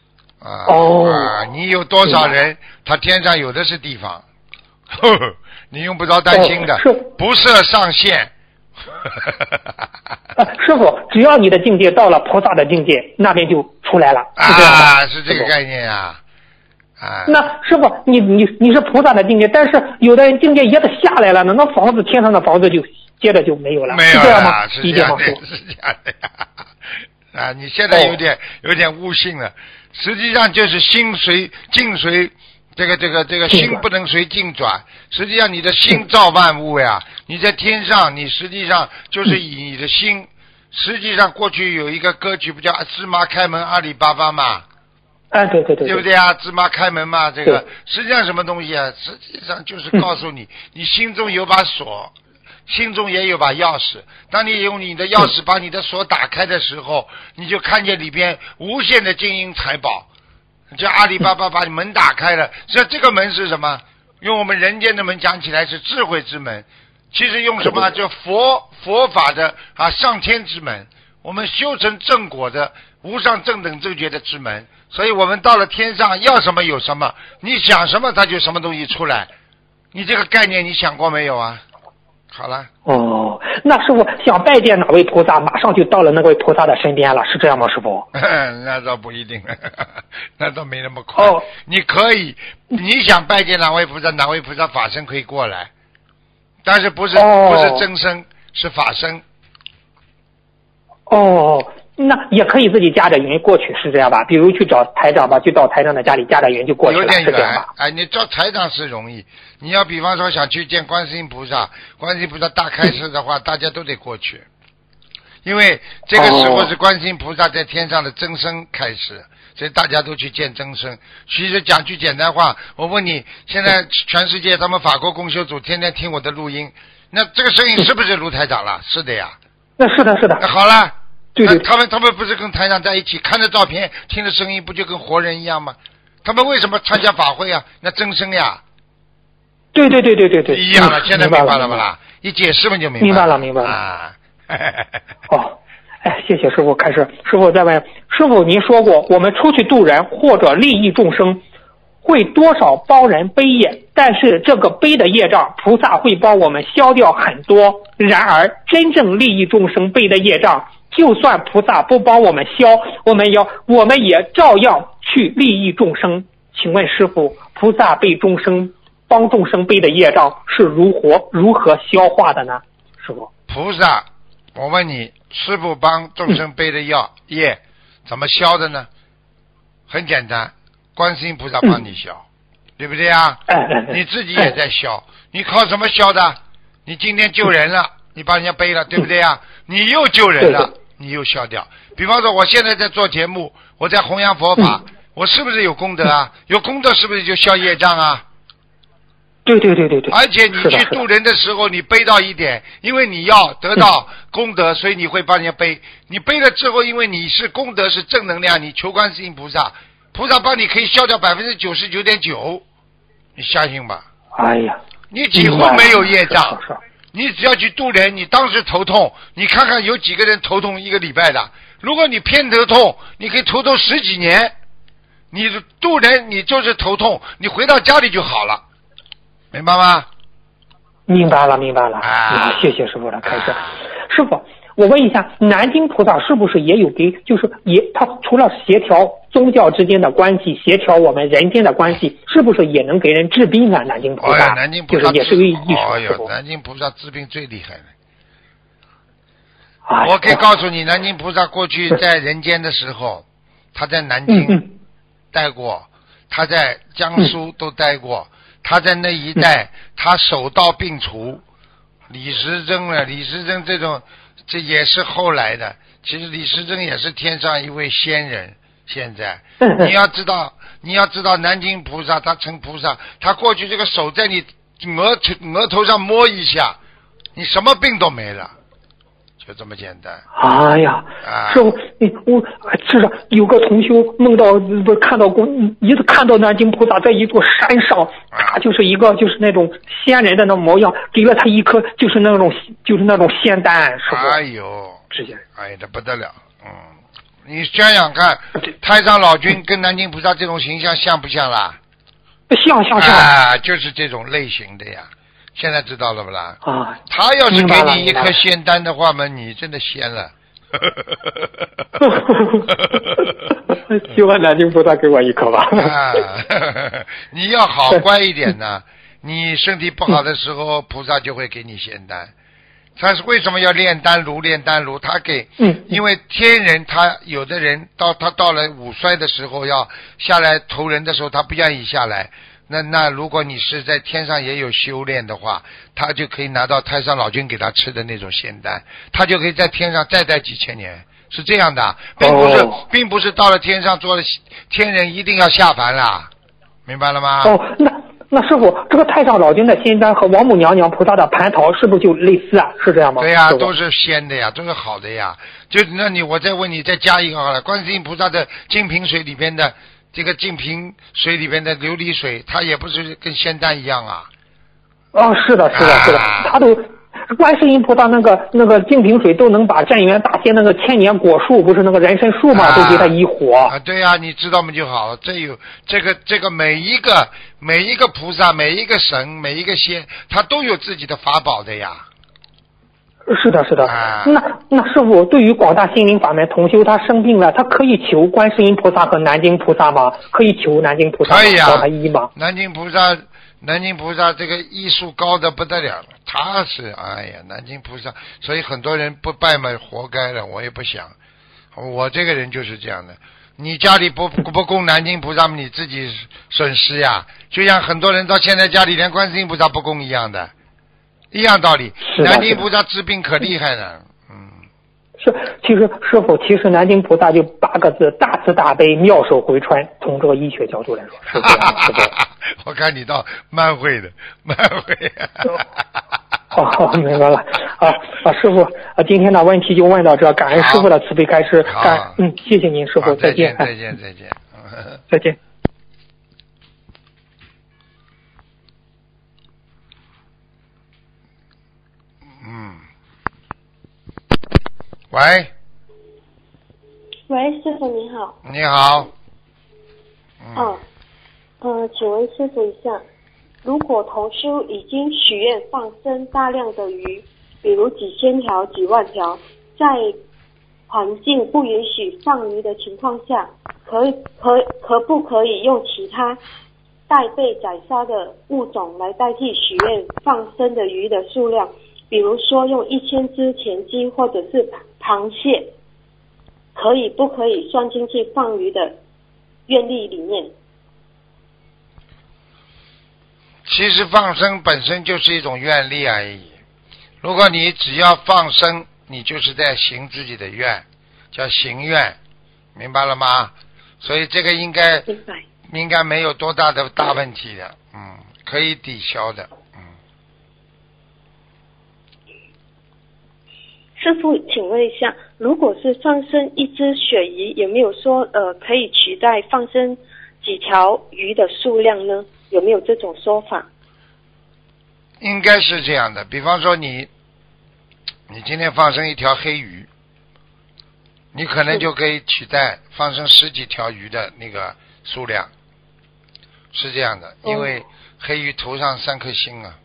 你有多少人，他天上有的是地方，你用不着担心的，不设上限。 师傅，只要你的境界到了菩萨的境界，那边就出来了， 是这个概念啊。 那师傅，你是菩萨的境界，但是有的人境界也得下来了呢，那房子天上的房子就接着就没有了， 没有了， 是这样吗？ 是这样的呀。你现在有点悟性了，实际上就是心境随这个心不能随境转，实际上你的心造万物呀。你在天上，你实际上就是以你的心。实际上过去有一个歌曲不叫芝麻开门阿里巴巴嘛。 对， 对不对啊？芝麻开门嘛，这个实际上什么东西啊？实际上就是告诉你，你心中有把锁，心中也有把钥匙。当你用你的钥匙把你的锁打开的时候，你就看见里边无限的金银财宝。叫阿里巴巴把你门打开了，这个门是什么？用我们人间的门讲起来是智慧之门，其实用什么？就佛法的上天之门。我们修成正果的无上正等正觉的之门，所以我们到了天上要什么有什么，你想什么它就什么东西出来。你这个概念你想过没有啊？ 好了。 哦，那师傅想拜见哪位菩萨，马上就到了那位菩萨的身边了，是这样吗，师傅？ 那倒不一定，那倒没那么快。 哦， 你可以，你想拜见哪位菩萨，哪位菩萨法身可以过来，但是不是真身，是法身。 哦，那也可以自己驾着云过去，是这样吧？比如去找台长吧，就到台长的家里驾着云就过去了， 有点远是这样吧？ 哎，你找台长是容易，你要比方说想去见观世音菩萨，观世音菩萨大开示的话，大家都得过去，因为这个时候是观世音菩萨在天上的真身开始，所以大家都去见真身。其实讲句简单话，我问你，现在全世界他们法国共修组天天听我的录音，那这个声音是不是卢台长了？是的呀。 那是的，是的。 那好了。 对对， 他们不是跟台长在一起，看着照片，听着声音，不就跟活人一样吗？他们为什么参加法会啊？那真身呀。 对， 一样了。现在明白了不啦？一解释嘛就明白了。 明白了啊。哦，哎，谢谢师傅开始。师傅再问，师傅您说过，我们出去度人或者利益众生，会多少帮人背业，但是这个背的业障，菩萨会帮我们消掉很多。然而，真正利益众生背的业障，就算菩萨不帮我们消，我们也照样去利益众生。请问师父，菩萨帮众生背的业障是如何消化的呢？师父， 菩萨，我问你，师父帮众生背的业怎么消的呢？很简单，观世音菩萨帮你消，对不对啊？你自己也在消，你靠什么消的？你今天救人了，你帮人家背了，对不对啊？你又救人了，你又消掉。比方说我现在在做节目，我在弘扬佛法，我是不是有功德啊？有功德是不是就消业障啊？ 对。 而且你去渡人的时候，你背到一点，因为你要得到功德，所以你会帮人家背。你背了之后，因为你是功德是正能量，你求观世音菩萨，菩萨帮你可以消掉99.9%，你相信吧？ 哎呀， 你几乎没有业障。你只要去渡人，你当时头痛，你看看有几个人头痛1个礼拜的？如果你偏头痛，你可以头痛10几年。你渡人，你就是头痛，你回到家里就好了，明白吗？ 明白了。谢谢师傅的开示。师傅，我问一下，南京菩萨是不是也有他除了协调宗教之间的关系，协调我们人间的关系，是不是也能给人治病呢？南京菩萨， 南京菩萨就是也是个艺术。 南京菩萨治病最厉害了。我可以告诉你，南京菩萨过去在人间的时候，他在南京待过，他在江苏都待过，他在那一带他手到病除。李时珍这也是后来的，其实李时珍也是天上一位仙人。现在你要知道南京菩萨他成菩萨，他过去这个手在你额头上摸一下，你什么病都没了，就这么简单。 哎呀，师傅，我是有个同修梦到看到南京菩萨在一座山上，他就是那种仙人的那模样，给了他一颗就是那种仙丹，师傅。 哎呦，这不得了，你想想看，太上老君跟南京菩萨这种形象像不像啦？ 像就是这种类型的呀。现在知道了不啦？ 他要是给你一颗仙丹的话嘛，你真的仙了。 希望南京菩萨给我一颗吧。 你要好乖一点呢。你身体不好的时候，菩萨就会给你仙丹。他是为什么要炼丹炉？他给，因为天人他有的人到了五衰的时候要下来投人的时候，他不愿意下来。那如果你是在天上也有修炼的话，他就可以拿到太上老君给他吃的那种仙丹，他就可以在天上再待几千年，是这样的，并不是到了天上做了天人一定要下凡啦，明白了吗？ 那师傅，这个太上老君的仙丹和王母娘娘菩萨的蟠桃是不是就类似啊？是这样吗？ 对呀，都是仙的呀，都是好的呀。我再问你，再加一个好了，观世音菩萨的净瓶水里边的这个净瓶水里边的琉璃水，它也不是跟仙丹一样啊。 是的，他都观世音菩萨那个净瓶水都能把镇元大仙那个千年果树，不是那个人参树嘛，都给他一火。 对呀，你知道吗就好。这个每一个菩萨、每一个神、每一个仙，他都有自己的法宝的呀。 是的，是的。 啊、 那师傅，对于广大心灵法门同修，他生病了，他可以求观世音菩萨和南京菩萨吗？可以求南京菩萨可以啊， 保他医吗？ 南京菩萨这个医术高的不得了了，他是哎呀，南京菩萨，所以很多人不拜嘛，活该了。我也不想，我这个人就是这样的。你家里不供南京菩萨，你自己损失呀。就像很多人到现在家里连观世音菩萨不供一样的，一样道理。南京菩萨治病可厉害了， 是，其实师傅，南京菩萨就8个字：大慈大悲，妙手回春。从这个医学角度来说，是这样的，是这样。 我看你倒蛮会的，蛮会。 好，明白了。师傅，今天的问题就问到这，感恩师傅的慈悲开示。谢谢您，师傅，再见。 再见。 再见。 喂，师傅你好。 你好。 请问师傅一下，如果同修已经许愿放生大量的鱼，比如几千条、几万条，在环境不允许放鱼的情况下，可不可以用其他待被宰杀的物种来代替许愿放生的鱼的数量？比如说用1000只田鸡或者是螃蟹，不可以算进去放鱼的愿力里面？ 其实放生本身就是一种愿力而已。如果你只要放生，你就是在行自己的愿，叫行愿，明白了吗？所以这个应该没有多大的大问题的，可以抵消的。 师父，请问一下，如果是放生一只鳕鱼，有没有说可以取代放生几条鱼的数量呢？有没有这种说法？ 应该是这样的，比方说你今天放生一条黑鱼，你可能就可以取代放生10几条鱼的那个数量，是这样的，因为黑鱼头上3颗星啊。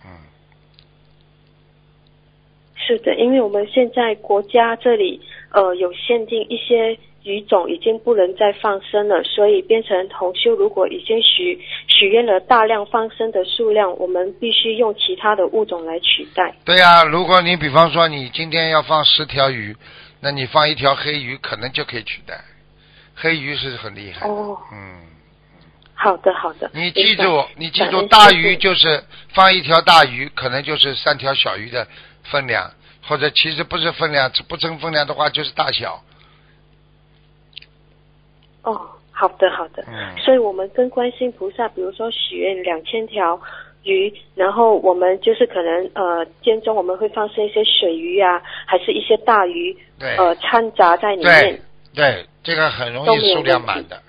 是的，因为我们现在国家这里有限定一些鱼种已经不能再放生了，所以变成同修如果已经许愿了大量放生的数量，我们必须用其他的物种来取代。对啊，如果你比方说你今天要放10条鱼，那你放一条黑鱼可能就可以取代。黑鱼是很厉害的。 好的。 你记住，大鱼就是放一条大鱼，可能就是3条小鱼的分量，或者其实不是分量，不成分量的话就是大小。 好的。所以我们跟观世音菩萨，比如说许愿2000条鱼，然后我们就是可能间中我们会放生一些水鱼啊，还是一些大鱼，掺杂在里面。 对，这个很容易数量满的，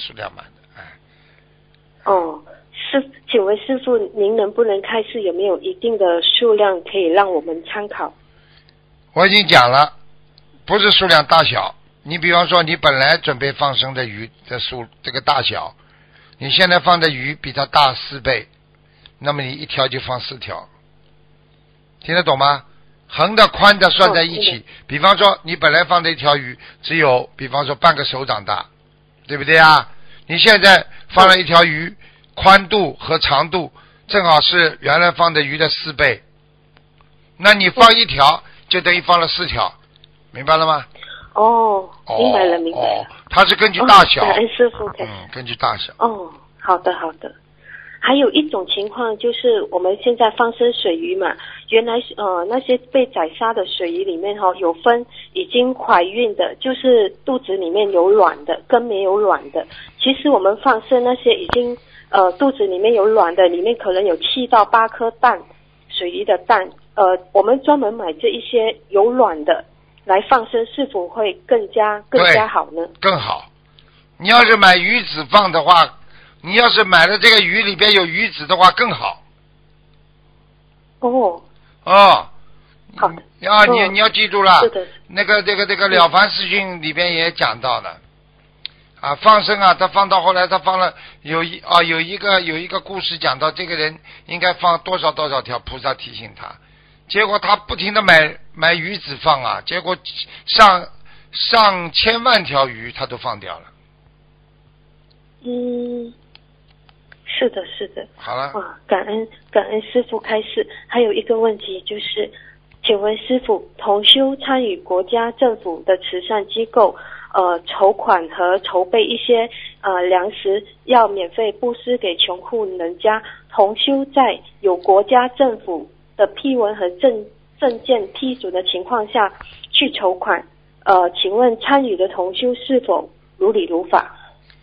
请问师父，您能不能开示有没有一定的数量可以让我们参考？ 我已经讲了，不是数量大小。你比方说，你本来准备放生的鱼的这个大小，你现在放的鱼比它大4倍，那么你一条就放4条，听得懂吗？横的宽的算在一起，比方说你本来放的一条鱼只有比方说半个手掌大，对不对啊？你现在放了一条鱼，宽度和长度正好是原来放的鱼的4倍，那你放一条就等于放了4条，明白了吗？ 明白了。 它是根据大小。 感恩师父。 根据大小。 好的。还有一种情况就是我们现在放生水鱼嘛，原来那些被宰杀的水鱼里面有分已经怀孕的，就是肚子里面有卵的跟没有卵的。其实我们放生那些已经肚子里面有卵的，里面可能有7到8颗蛋，水鱼的蛋，我们专门买这一些有卵的来放生，是否会更加好呢？更好。 你要是买鱼子放的话，你要是买了这个鱼里边有鱼子的话更好。好的。你要记住了。是的。那个了凡四训里边也讲到了。放生他放到后来他放了有一个故事讲到这个人应该放多少条，菩萨提醒他， 结果他不停的买鱼子放啊，结果上千万条鱼他都放掉了。 是的，是的。 好了。 感恩师父开示。还有一个问题就是，请问师父，同修参与国家政府的慈善机构，筹款和筹备一些粮食，要免费布施给穷苦人家。同修在有国家政府的批文和证件批准的情况下去筹款，请问参与的同修是否如理如法？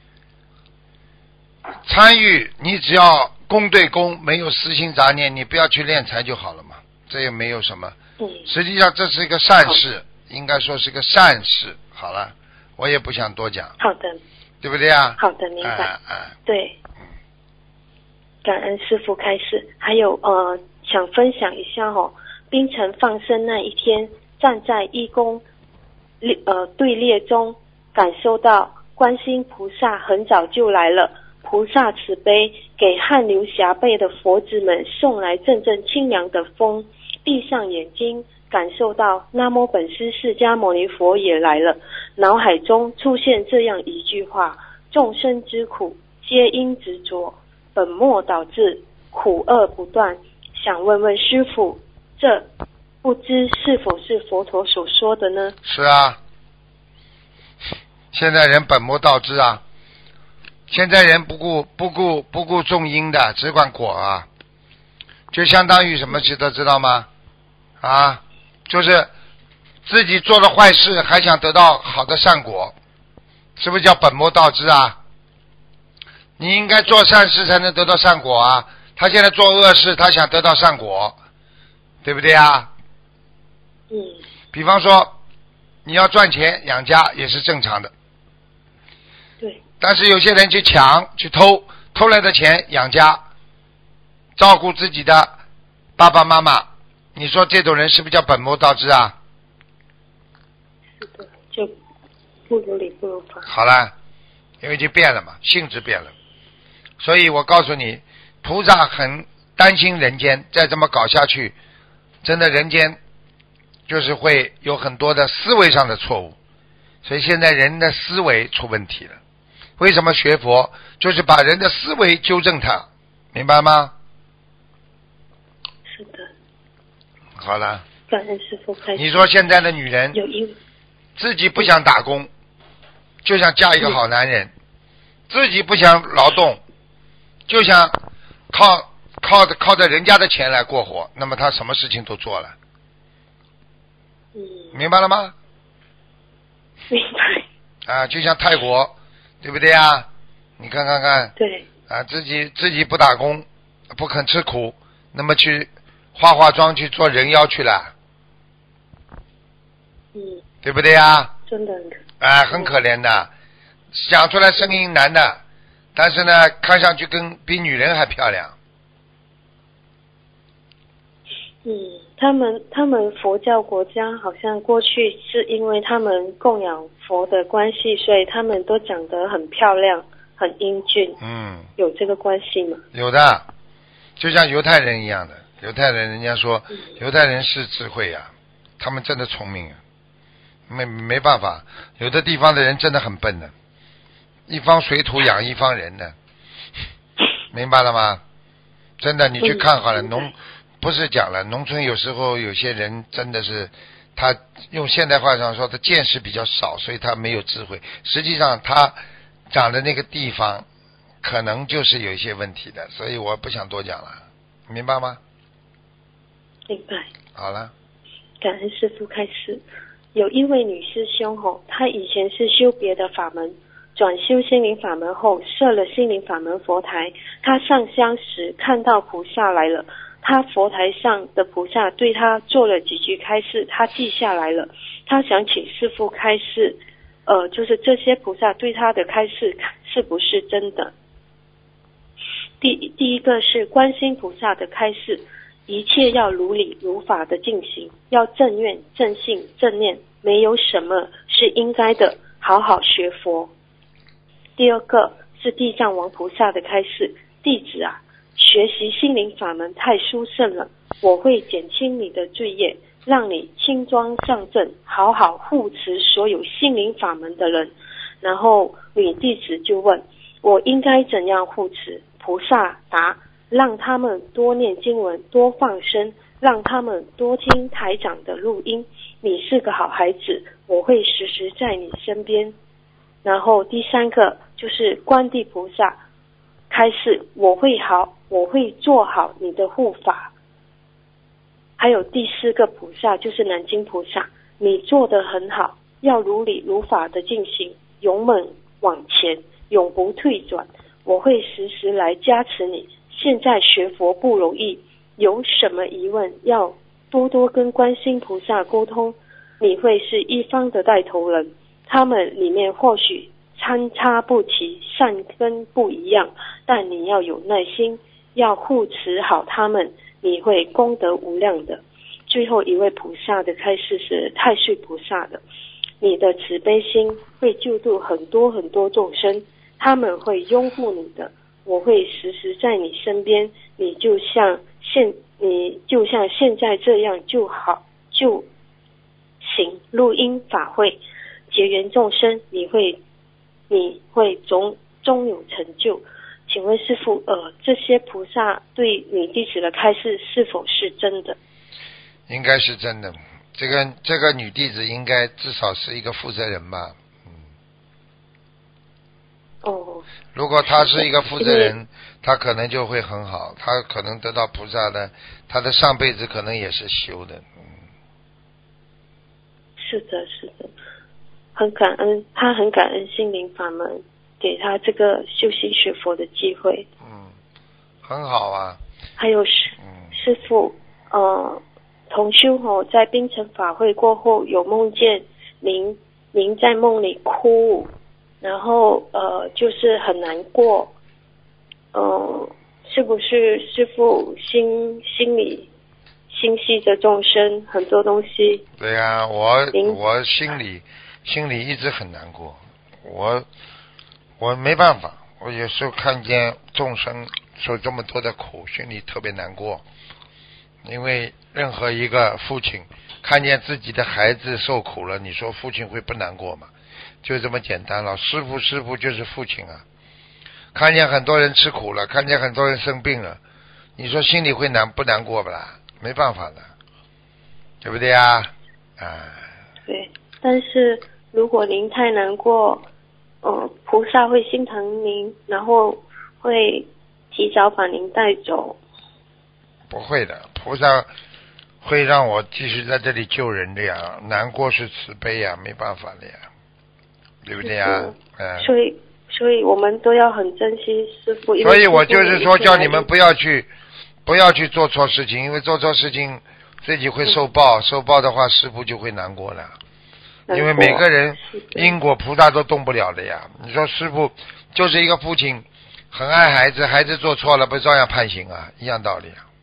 参与你只要公对公，没有私心杂念，你不要去敛财就好了嘛，这也没有什么。实际上这是一个善事，应该说是个善事。好了，我也不想多讲。 好的， 对不对啊？ 好的，明白。对，感恩师父开示。还有想分享一下槟城放生那一天，站在义工队列中，感受到观世音菩萨很早就来了，菩萨慈悲，给汗流浃背的佛子们送来阵阵清凉的风。闭上眼睛，感受到南无本师释迦牟尼佛也来了，脑海中出现这样一句话：众生之苦皆因执着，本末倒置，苦厄不断。想问问师父，这不知是否是佛陀所说的呢？ 是啊，现在人本末倒置啊，现在人不顾众因的，只管果啊，就相当于什么知道吗？就是自己做了坏事还想得到好的善果，是不是叫本末倒置啊？你应该做善事才能得到善果啊，他现在做恶事，他想得到善果，对不对啊？比方说你要赚钱养家也是正常的， 对。 但是有些人去抢去偷来的钱养家，照顾自己的爸爸妈妈，你说这种人是不是叫本末倒置啊？ 是的，就不如理不如法。 好了，因为就变了嘛，性质变了，所以我告诉你，菩萨很担心人间再这么搞下去，真的人间就是会有很多的思维上的错误，所以现在人的思维出问题了。为什么学佛？就是把人的思维纠正它，明白吗？ 是的。 好了。 感恩师父开始。 你说现在的女人自己不想打工，就想嫁一个好男人，自己不想劳动，就想靠着人家的钱来过活，那么她什么事情都做了。明白了吗？ 明白。 就像泰国，对不对啊？你看。 对。 自己不打工，不肯吃苦，那么去化妆去做人妖去了。对不对啊？ 真的。 很可怜的，讲出来声音男的，但是呢，看上去比女人还漂亮。 他们佛教国家好像过去是因为他们供养佛的关系，所以他们都长得很漂亮，很英俊。有这个关系吗？有的，就像犹太人一样的，犹太人人家说，犹太人是智慧啊，他们真的聪明啊，没办法，有的地方的人真的很笨的，一方水土养一方人的，明白了吗？真的，你去看好了，不是讲了，农村有时候有些人真的是，他用现代话上说，他见识比较少，所以他没有智慧。实际上他长的那个地方可能就是有一些问题的，所以我不想多讲了，明白吗？ 明白。 好了。 感恩师父开示。有一位女师兄她以前是修别的法门，转修心灵法门后设了心灵法门佛台，她上香时看到菩萨来了，他佛台上的菩萨对他做了几句开示，他记下来了。他想请师父开示，就是这些菩萨对他的开示是不是真的？第一个是观世音菩萨的开示，一切要如理如法的进行，要正愿正信正念，没有什么是应该的，好好学佛。第二个是地藏王菩萨的开示，弟子学习心灵法门太殊胜了，我会减轻你的罪业，让你轻装上阵，好好护持所有心灵法门的人。然后女弟子就问，我应该怎样护持？菩萨答，让他们多念经文，多放生，让他们多听台长的录音。你是个好孩子，我会时时在你身边。然后第三个就是观地菩萨开示，我会做好你的护法。还有第四个菩萨就是南京菩萨，你做得很好，要如理如法的进行，勇猛往前，永不退转，我会时时来加持你。现在学佛不容易，有什么疑问要多多跟观世音菩萨沟通，你会是一方的带头人，他们里面或许参差不齐，善根不一样，但你要有耐心，要护持好他们，你会功德无量的。最后一位菩萨的开示是太岁菩萨的，你的慈悲心会救度很多很多众生，他们会拥护你的，我会时时在你身边，你就像现在这样就好，就行录音法会，结缘众生，你会终有成就。请问师父，这些菩萨对女弟子的开示是否是真的？ 应该是真的。这个女弟子应该至少是一个负责人吧。 哦。 如果她是一个负责人，她可能就会很好，她可能得到菩萨的，她的上辈子可能也是修的。 是的，是的，很感恩，她很感恩心灵法门给她这个修心学佛的机会。 很好啊。 还有师父，同修在槟城法会过后有梦见您在梦里哭，然后就是很难过，是不是师父心里心系着众生很多东西？ 对啊，我心里一直很难过，我没办法，我有时候看见众生受这么多的苦，心里特别难过。因为任何一个父亲看见自己的孩子受苦了，你说父亲会不难过吗？就这么简单了。师父就是父亲啊，看见很多人吃苦了，看见很多人生病了，你说心里会不难过不啦？没办法的，对不对啊？ 对，但是如果您太难过，菩萨会心疼您，然后会提早把您带走。 不会的，菩萨会让我继续在这里救人的呀，难过是慈悲呀，没办法的呀，对不对呀？ 所以我们都要很珍惜师父。 所以我就是说叫你们不要去做错事情，因为做错事情自己会受报，受报的话师父就会难过了。因为每个人因果菩萨都动不了的呀。你说师父就是一个父亲，很爱孩子，孩子做错了不照样判刑啊，一样道理啊。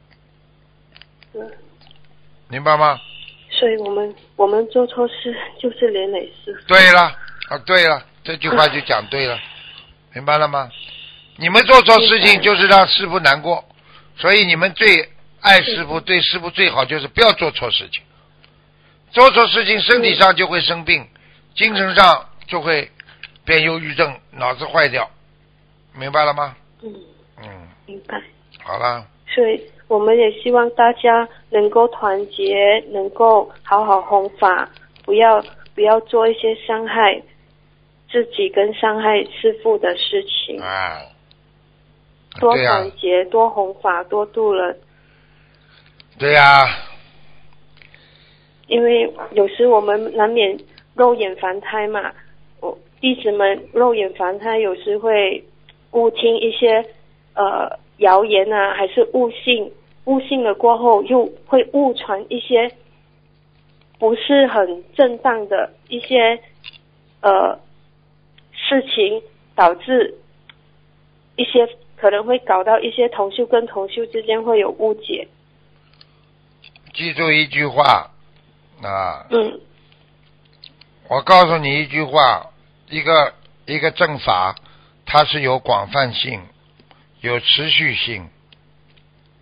明白吗？ 所以我们做错事就是连累师父。 对了对了，这句话就讲对了，明白了吗？你们做错事情就是让师父难过，所以你们最爱师父，对师父最好就是不要做错事情。做错事情身体上就会生病，精神上就会变忧郁症，脑子坏掉，明白了吗？ 明白。 好了。 所以我们也希望大家能够团结，能够好好弘法，不要做一些伤害自己跟伤害师父的事情。多团结，多弘法，多度人。 对呀。 因为有时我们难免肉眼凡胎嘛，弟子们肉眼凡胎有时会误听一些谣言啊，还是误信了过后又会误传一些不是很正当的一些事情，导致一些可能会搞到一些同修跟同修之间会有误解。 记住一句话我告诉你一句话，一个正法它是有广泛性，有持续性，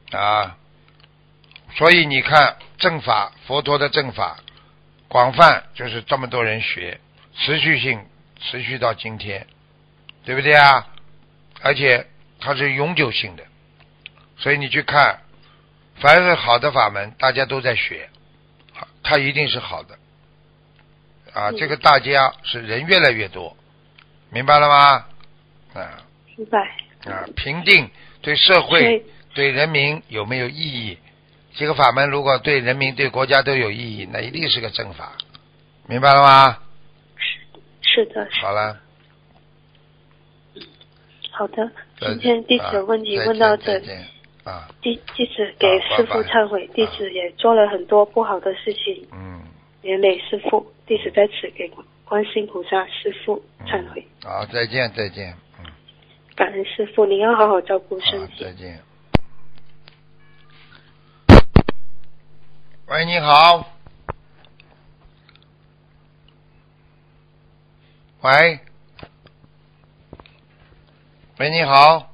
啊，所以你看正法，佛陀的正法广泛，就是这么多人学，持续性持续到今天，对不对啊？而且它是永久性的，所以你去看，凡是好的法门，大家都在学，它一定是好的啊。这个大家是人越来越多，明白了吗？啊， 明白。 啊，评定对社会、对人民有没有意义？这个法门如果对人民、对国家都有意义，那一定是个正法，明白了吗？ 是的。 好了。 好的，今天弟子的问题问到这里。弟子给师父忏悔，弟子也做了很多不好的事情，连累师父，弟子在此给观世音菩萨师父忏悔。 好，再见。 感恩师父，您要好好照顾身体。 再见。喂，你好。喂，你好。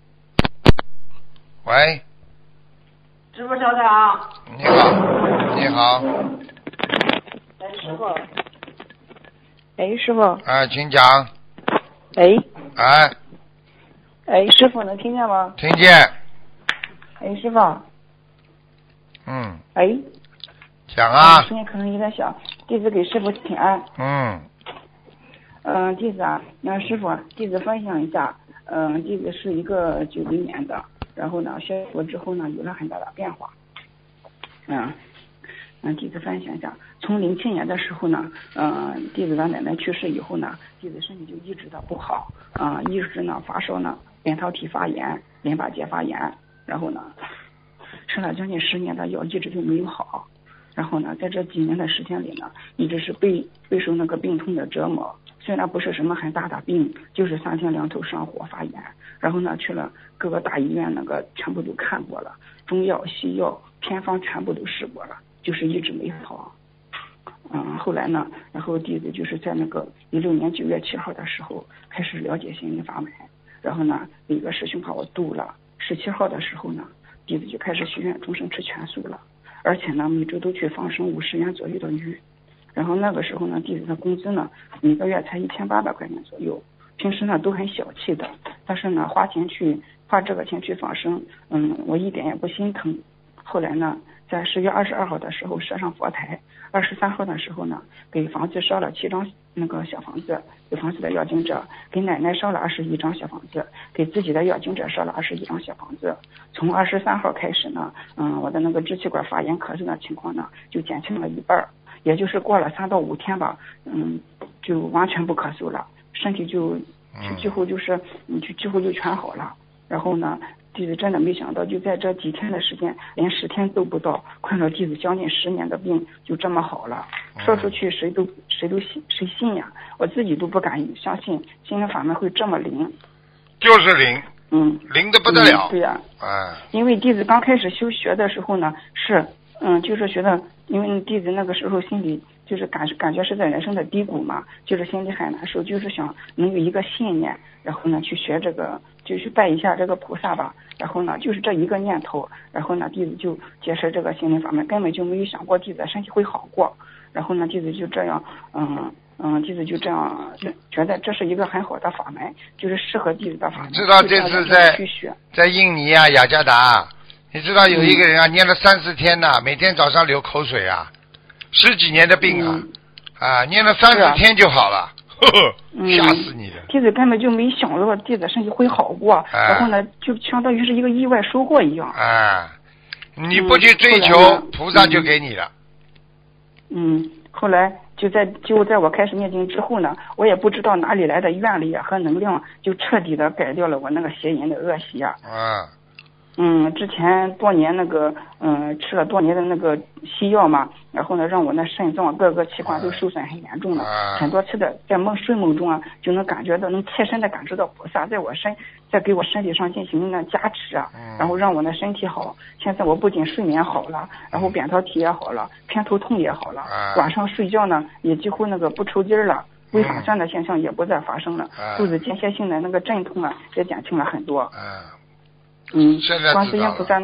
喂， 师傅稍等啊。 你好。 哎，师傅。哎，师傅。 啊，请讲。 哎，师傅能听见吗？ 听见。 哎，师傅。哎。 讲啊。 声音可能有点小，弟子给师傅请安。弟子啊，那师傅，弟子分享一下，弟子是一个90年的，然后呢，学佛之后呢，有了很大的变化。弟子分享一下，从07年的时候呢，弟子的奶奶去世以后呢，弟子身体就一直的不好，一直呢发烧呢，扁桃体发炎、淋巴结发炎，然后呢，吃了将近10年的药，一直就没有好。然后呢，在这几年的时间里呢，一直是备受那个病痛的折磨。虽然不是什么很大的病，就是3天2头上火发炎。然后呢，去了各个大医院，那个全部都看过了，中药、西药、偏方全部都试过了，就是一直没好。后来呢，然后弟子就是在那个16年9月7号的时候开始了解心灵法门，然后呢，有一个师兄把我度了。17号的时候呢，弟子就开始许愿终生吃全素了，而且呢，每周都去放生50元左右的鱼。然后那个时候呢，弟子的工资呢，每个月才1800块钱左右，平时呢都很小气的，但是呢花这个钱去放生，我一点也不心疼。后来呢，在10月22号的时候设上佛台，23号的时候呢，给房子烧了7张那个小房子，给房子的要经者，给奶奶烧了21张小房子，给自己的要经者烧了21张小房子。从23号开始呢，我的那个支气管发炎咳嗽的情况呢，就减轻了一半，也就是过了3到5天吧，就完全不咳嗽了，身体就几乎就是几乎就全好了。然后呢，弟子真的没想到，就在这几天的时间，连10天都不到，困了弟子将近10年的病就这么好了。说出去谁信呀？我自己都不敢相信心灵法门会这么灵。 就是灵。灵的不得了。 对呀。因为弟子刚开始修学的时候呢，就是觉得，因为弟子那个时候心里就是感觉是在人生的低谷嘛，就是心里很难受，就是想能有一个信念，然后呢去学这个，就去拜一下这个菩萨吧。然后呢，就是这一个念头，然后呢弟子就接受这个心灵法门，根本就没有想过弟子的身体会好过。然后呢，弟子就这样，弟子就这样觉得这是一个很好的法门，就是适合弟子的法门。 知道这次在印尼啊，雅加达。你知道有一个人啊，念了30天呐，每天早上流口水啊，10几年的病啊，念了30天就好了，吓死你了。 弟子根本就没想到弟子身体会好过，然后呢，就相当于是一个意外收获一样。 你不去追求，菩萨就给你了。 后来就在我开始念经之后呢，我也不知道哪里来的愿力和能量，就彻底的改掉了我那个邪淫的恶习啊。之前多年那个吃了多年的那个西药嘛，然后呢让我那肾脏各个器官都受损很严重了，很多次的在睡梦中啊就能感觉到，能切身的感受到菩萨在给我身体上进行那加持啊，然后让我的身体好。现在我不仅睡眠好了，然后扁桃体也好了，偏头痛也好了，晚上睡觉呢也几乎那个不抽筋了，胃反酸的现象也不再发生了，肚子间歇性的那个阵痛啊也减轻了很多。观世音菩萨那个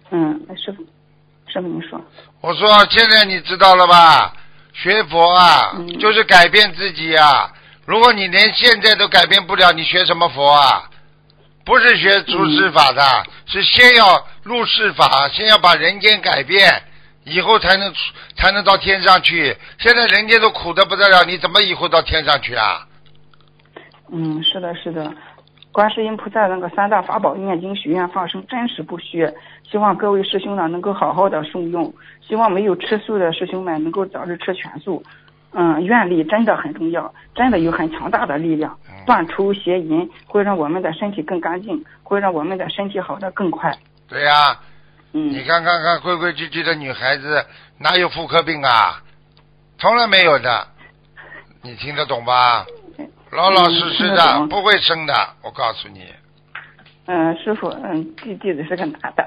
师傅您说。 我说现在你知道了吧？学佛啊，就是改变自己啊。如果你连现在都改变不了，你学什么佛啊？不是学出世法的，是先要入世法，先要把人间改变，以后才能到天上去。现在人间都苦得不得了，你怎么以后到天上去啊？ 是的。观世音菩萨那个3大法宝念经许愿放生真实不虚，希望各位师兄呢能够好好的受用，希望没有吃素的师兄们能够早日吃全素。愿力真的很重要，真的有很强大的力量，断除邪淫会让我们的身体更干净，会让我们的身体好得更快。 对呀，你看规规矩矩的女孩子哪有妇科病啊？从来没有的，你听得懂吧？老老实实的，不会生的，我告诉你。 师傅，弟子是个男的。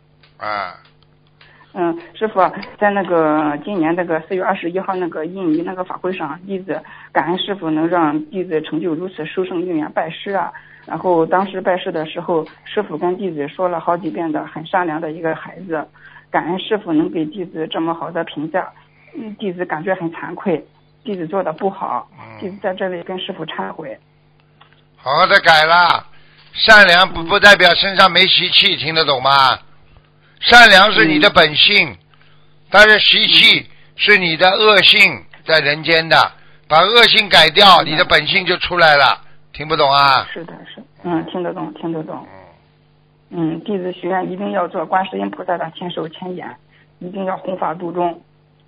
师傅，在那个今年那个4月21号那个印尼那个法会上，弟子感恩师傅能让弟子成就如此殊胜因缘拜师啊。然后当时拜师的时候，师傅跟弟子说了好几遍的很善良的一个孩子，感恩师傅能给弟子这么好的评价。弟子感觉很惭愧，弟子做的不好，弟子在这里跟师傅忏悔。 好好的改了，善良不代表身上没习气，听得懂吗？善良是你的本性，但是习气是你的恶性在人间的，把恶性改掉，你的本性就出来了，听不懂啊？ 是的，听得懂。弟子许愿一定要做观世音菩萨的千手千眼，一定要弘法度众。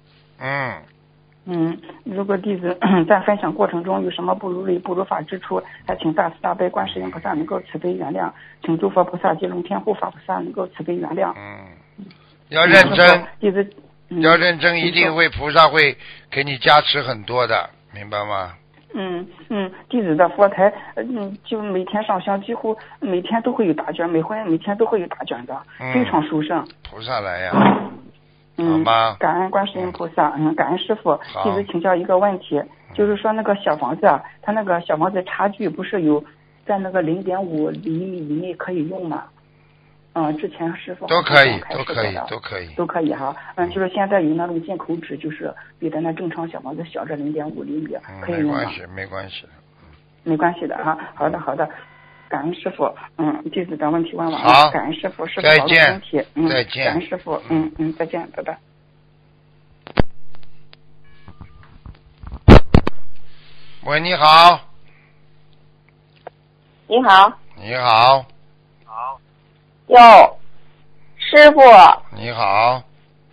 如果弟子在分享过程中有什么不如理不如法之处，还请大慈大悲观世音菩萨能够慈悲原谅，请诸佛菩萨及龙天护法菩萨能够慈悲原谅。 要认真， 弟子要认真，一定会菩萨会给你加持很多的，明白吗？ 弟子的佛台就每天上香，几乎每天都会有大卷，每天都会有大卷的，非常殊胜。 菩萨来呀。好吗？ 感恩观世音菩萨，感恩师父。弟子请教一个问题，就是说那个小房子啊，它那个小房子差距不是有在那个0.5厘米以内可以用吗？之前师父都可以哈。 就是现在有那种进口纸，就是比咱那正常小房子小这0.5厘米，可以用吗？ 没关系。 没关系的哈。好的。感恩师傅，弟子的问题问完了。好， 感恩师傅，师傅保重身体。 再见。 感恩师傅，再见，拜拜。 喂，你好。 你好。 你好。 哟，师傅。 你好。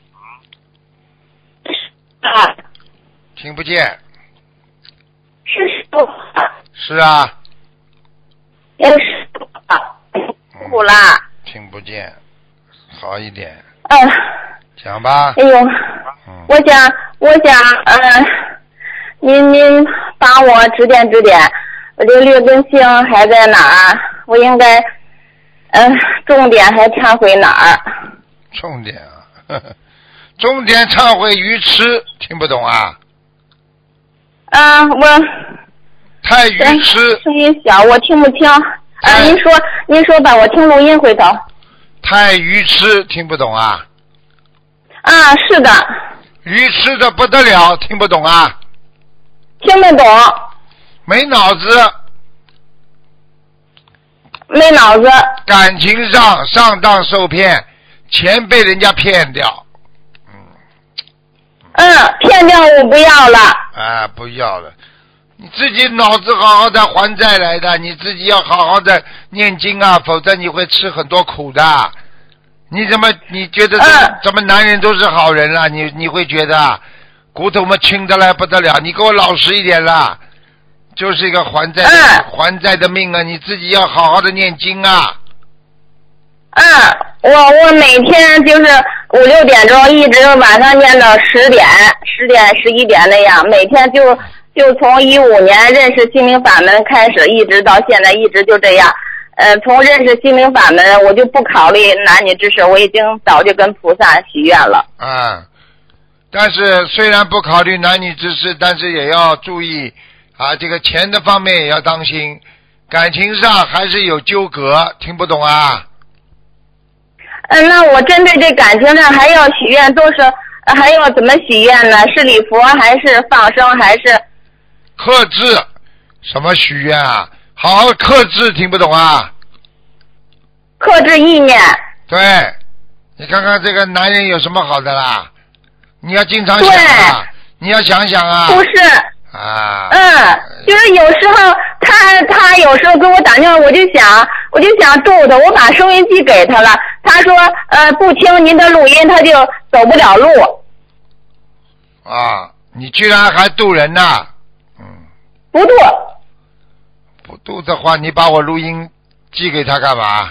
听不见。 是师傅。 是啊。 师傅辛苦啦。 听不见，好一点。讲吧。 哎呦，我想，您帮我指点，我这劣根性还在哪儿？我应该，重点还忏悔哪儿？ 重点啊，重点忏悔愚痴，听不懂啊？ 我。 太愚痴， 声音小，我听不清。您说吧，我听录音回头。 太愚痴，听不懂啊？ 是的。 愚痴的不得了，听不懂啊？ 听得懂。 没脑子。 没脑子。 感情上上当受骗，钱被人家骗掉。 骗掉我不要了。 不要了。你自己脑子好好的还债来的，你自己要好好的念经啊，否则你会吃很多苦的。你觉得怎么男人都是好人了？你会觉得骨头嘛轻得来不得了？你给我老实一点啦，就是一个还债的命啊！你自己要好好的念经啊。 我每天就是5、6点钟，一直晚上念到10点、11点那样，每天就从15年认识心灵法门开始，一直到现在，一直就这样。从认识心灵法门，我就不考虑男女之事，我已经早就跟菩萨许愿了。 但是虽然不考虑男女之事，但是也要注意这个钱的方面也要当心，感情上还是有纠葛，听不懂啊？ 那我针对这感情上还要许愿，还要怎么许愿呢？是礼佛还是放生还是克制？什么许愿啊？好好克制，听不懂啊？ 克制意念。 对，你看看这个男人有什么好的啦？你要经常想啊，你要想想啊。 不是。 啊。 就是有时候他有时候给我打电话，我就想逗他，我把收音机给他了，他说不听您的录音，他就走不了路。 啊，你居然还渡人呐？ 不渡。 不渡的话，你把我录音寄给他干嘛？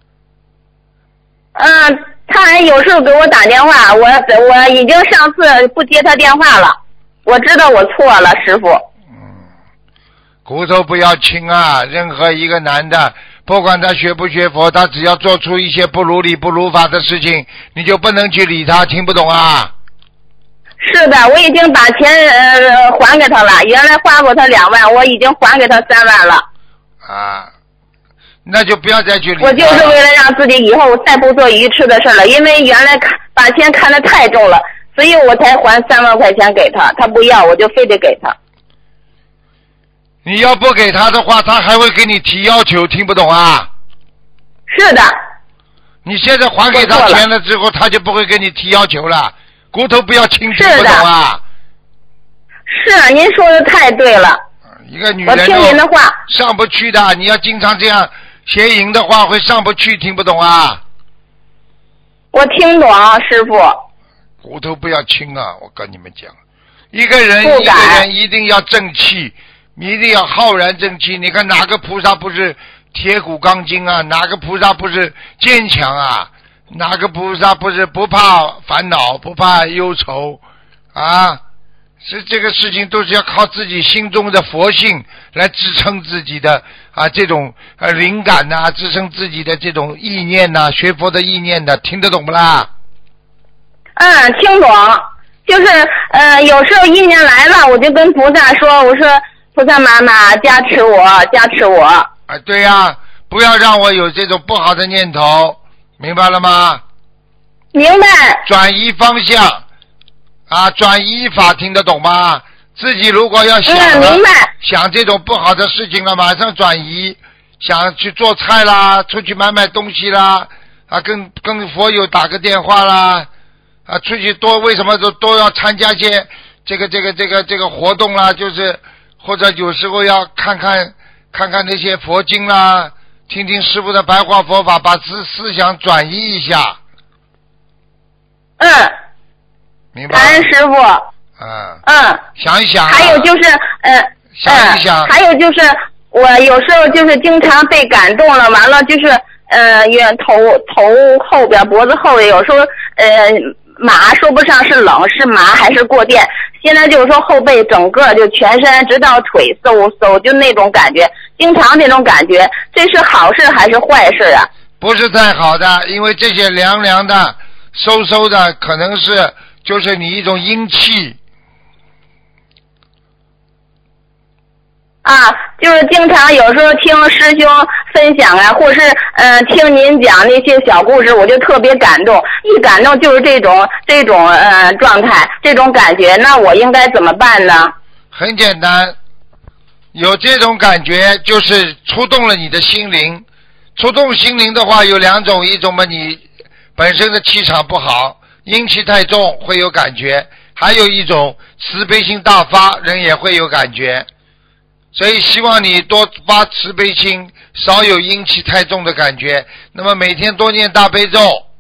他还有时候给我打电话，我已经上次不接他电话了，我知道我错了，师傅。 骨头不要轻啊！任何一个男的，不管他学不学佛，他只要做出一些不如理不如法的事情，你就不能去理他，听不懂啊？ 是的，我已经把钱还给他了，原来花过他2万，我已经还给他3万了。 啊，那就不要再去理他。 我就是为了让自己以后再不做愚痴的事了，因为原来把钱看得太重了，所以我才还3万块钱给他，他不要，我就非得给他。 你要不给他的话，他还会给你提要求，听不懂啊？ 是的。 你现在还给他钱了之后，他就不会给你提要求了。骨头不要轻，听不懂啊？ 是，您说的太对了。 一个女人， 我听您的话， 上不去的。你要经常这样邪淫的话，会上不去，听不懂啊？ 我听懂，师傅。 骨头不要轻啊！我跟你们讲，一个人一定要正气。你一定要浩然正气，你看哪个菩萨不是铁骨钢筋啊？哪个菩萨不是坚强啊？哪个菩萨不是不怕烦恼，不怕忧愁啊？是这个事情都是要靠自己心中的佛性来支撑自己的这种灵感呐，支撑自己的这种意念呐，学佛的意念的，听得懂不啦？ 听懂。就是有时候意念来了，我就跟菩萨说，我说菩萨妈妈加持我，加持我。 对呀，不要让我有这种不好的念头，明白了吗？ 明白。 转移方向转移法，听得懂吗？自己如果要想明白。 想这种不好的事情了，马上转移，想去做菜啦，出去买东西啦，跟佛友打个电话啦，出去为什么都要参加些这个活动啦，就是或者有时候要看看那些佛经啦，听听师父的白话佛法，把思想转移一下。明白。 感恩师父。 想一想。 还有就是想一想。 还有就是我有时候就是经常被感动了，完了就是头后边脖子后边有时候麻说不上是冷是麻还是过电，现在就是说后背整个就全身直到腿嗖就那种感觉，经常这种感觉，这是好事还是坏事啊？ 不是太好的，因为这些凉凉的嗖的可能是就是你一种阴气就是经常有时候听师兄分享或是听您讲那些小故事，我就特别感动，一感动就是这种状态，这种感觉，那我应该怎么办呢？ 很简单，有这种感觉就是触动了你的心灵，触动心灵的话有2种，一种嘛你本身的气场不好，阴气太重会有感觉，还有一种慈悲心大发，人也会有感觉。所以希望你多发慈悲心，少有阴气太重的感觉。那么每天多念大悲咒。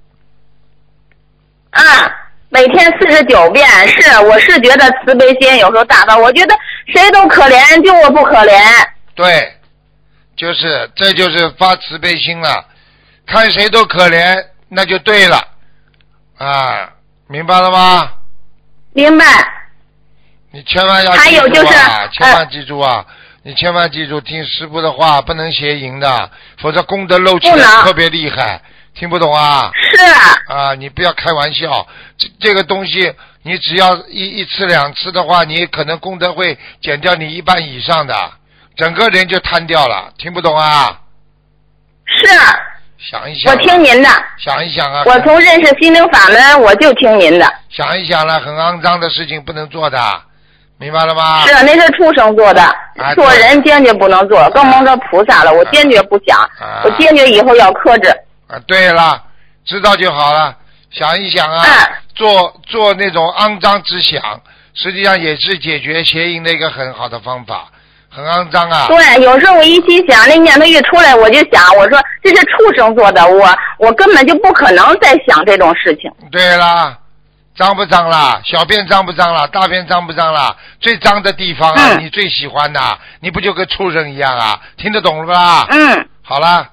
每天49遍，我是觉得慈悲心有时候大发，我觉得谁都可怜，就我不可怜。 对，这就是发慈悲心了，看谁都可怜，那就对了。明白了吗？ 明白。 你千万要记住还有就是千万记住你千万记住，听师父的话，不能邪淫的，否则功德漏起来特别厉害。听不懂啊？ 是你不要开玩笑，这个东西你只要一次2次的话，你可能功德会减掉你1半以上的，整个人就瘫掉了。听不懂啊？ 是想一想。 我听您的。 想一想啊。 我从认识心灵法门，我就听您的。 想一想了，很肮脏的事情不能做的，明白了吗？ 是，那是畜生做的，做人坚决不能做，更甭说菩萨了。我坚决不想，我坚决以后要克制。 对了，知道就好了。想一想啊，做那种肮脏之想，实际上也是解决邪淫的一个很好的方法。很肮脏啊！ 对，有时候我一起想，那念头一出来，我就想，我说这是畜生做的，我根本就不可能再想这种事情。 对啦，脏不脏啦？小便脏不脏啦？大便脏不脏啦？最脏的地方啊，你最喜欢的，你不就跟畜生一样啊？听得懂了吧？好了。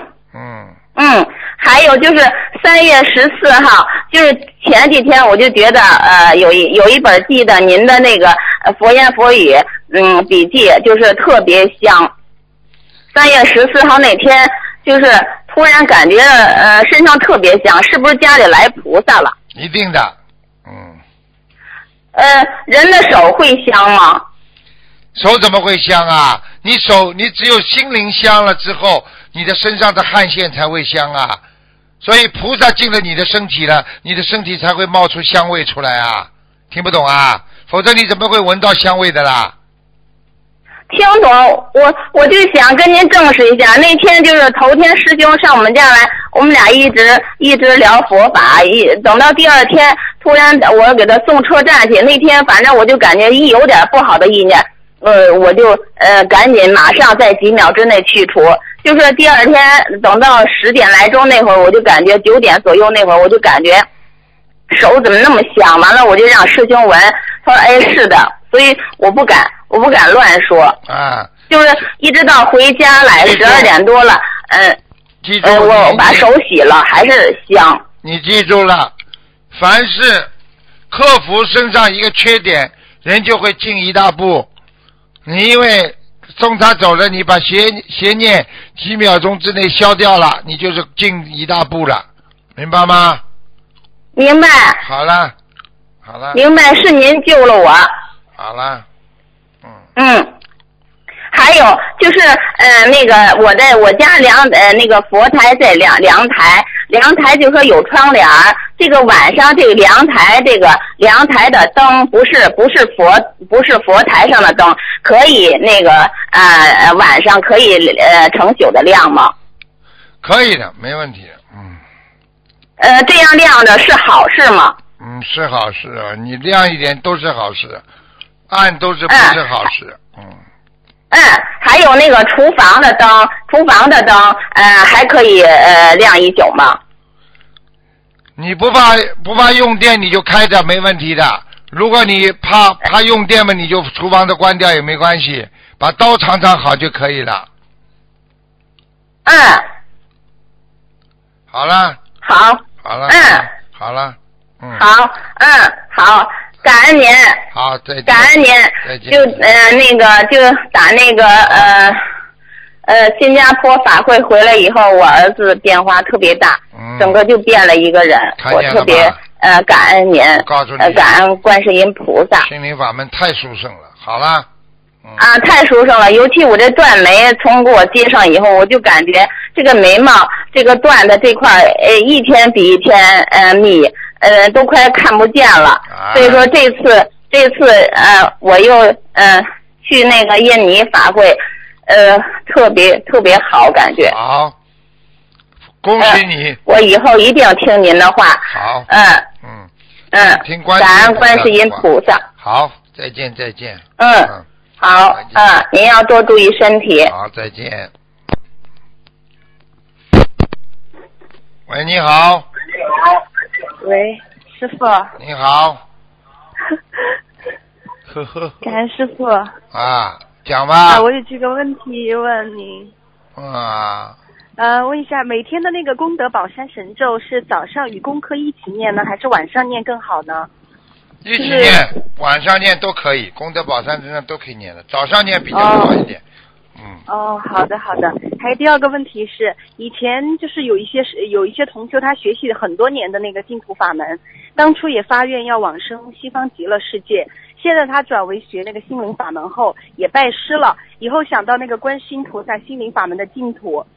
还有就是3月14号，就是前几天我就觉得有一本记的您的那个佛言佛语笔记，就是特别香。3月14号那天，就是突然感觉身上特别香，是不是家里来菩萨了？ 一定的。 人的手会香吗？ 手怎么会香啊？你只有心灵香了之后，你的身上的汗腺才会香啊。所以菩萨进了你的身体了，你的身体才会冒出香味出来啊！听不懂啊？否则你怎么会闻到香味的啦？ 听懂，我就想跟您证实一下。那天就是头天师兄上我们家来，我们俩一直聊佛法，等到第二天，突然我给他送车站去。那天反正我就感觉一有点不好的意念，我就赶紧马上在几秒之内去除。就是第二天等到10点来钟那会儿，我就感觉9点左右那会儿，我就感觉手怎么那么香。完了我就让师兄闻，他说哎是的，所以我不敢乱说啊。 就是一直到回家来12点多了， 记住我把手洗了还是香。 你记住了，凡是克服身上一个缺点，人就会进一大步。你因为送他走了，你把邪念几秒钟之内消掉了，你就是进一大步了，明白吗？ 明白。 好了。 明白，是您救了我。 好了。 还有就是那个我家那个佛台在凉台就说有窗帘，这个晚上这个凉台的灯不是佛台上的灯，可以那个晚上可以成宿的亮吗？ 可以的，没问题。 这样亮的是好事吗？ 是好事啊，你亮一点都是好事，暗都是不是好事。 还有那个厨房的灯还可以亮一宿吗？ 你不怕用电你就开着没问题的，如果你怕用电嘛，你就厨房的关掉也没关系，把刀藏好就可以了。好了。 好了。 好了。 好，感恩您。 好，再见。 感恩您。 再见。 就打那个新加坡法会回来以后，我儿子变化特别大，整个就变了一个人。我特别感恩您。 告诉你。 感恩观世音菩萨。 心灵法门太殊胜了。好了。 太殊胜了，尤其我这断眉从给我接上以后，我就感觉这个眉毛这个断的这块一天比一天密，都快看不见了。所以说这次我又去那个印尼法会，特别好感觉。 好，恭喜你。 我以后一定听您的话。 好。听感恩观世音菩萨。 好，再见。 好，您要多注意身体。 好，再见。喂，你好。 喂，师傅。 你好。 感恩师傅。 讲吧。 我有几个问题问您。问一下，每天的那个功德宝山神咒是早上与功课一起念呢，还是晚上念更好呢？ 一起念，晚上念都可以，功德宝山身上都可以念的，早上念比较好一点。 好的。还有第二个问题是，以前就是有一些同修他学习了很多年的那个净土法门，当初也发愿要往生西方极乐世界，现在他转为学那个心灵法门后也拜师了，以后想到那个观世音菩萨心灵法门的净土，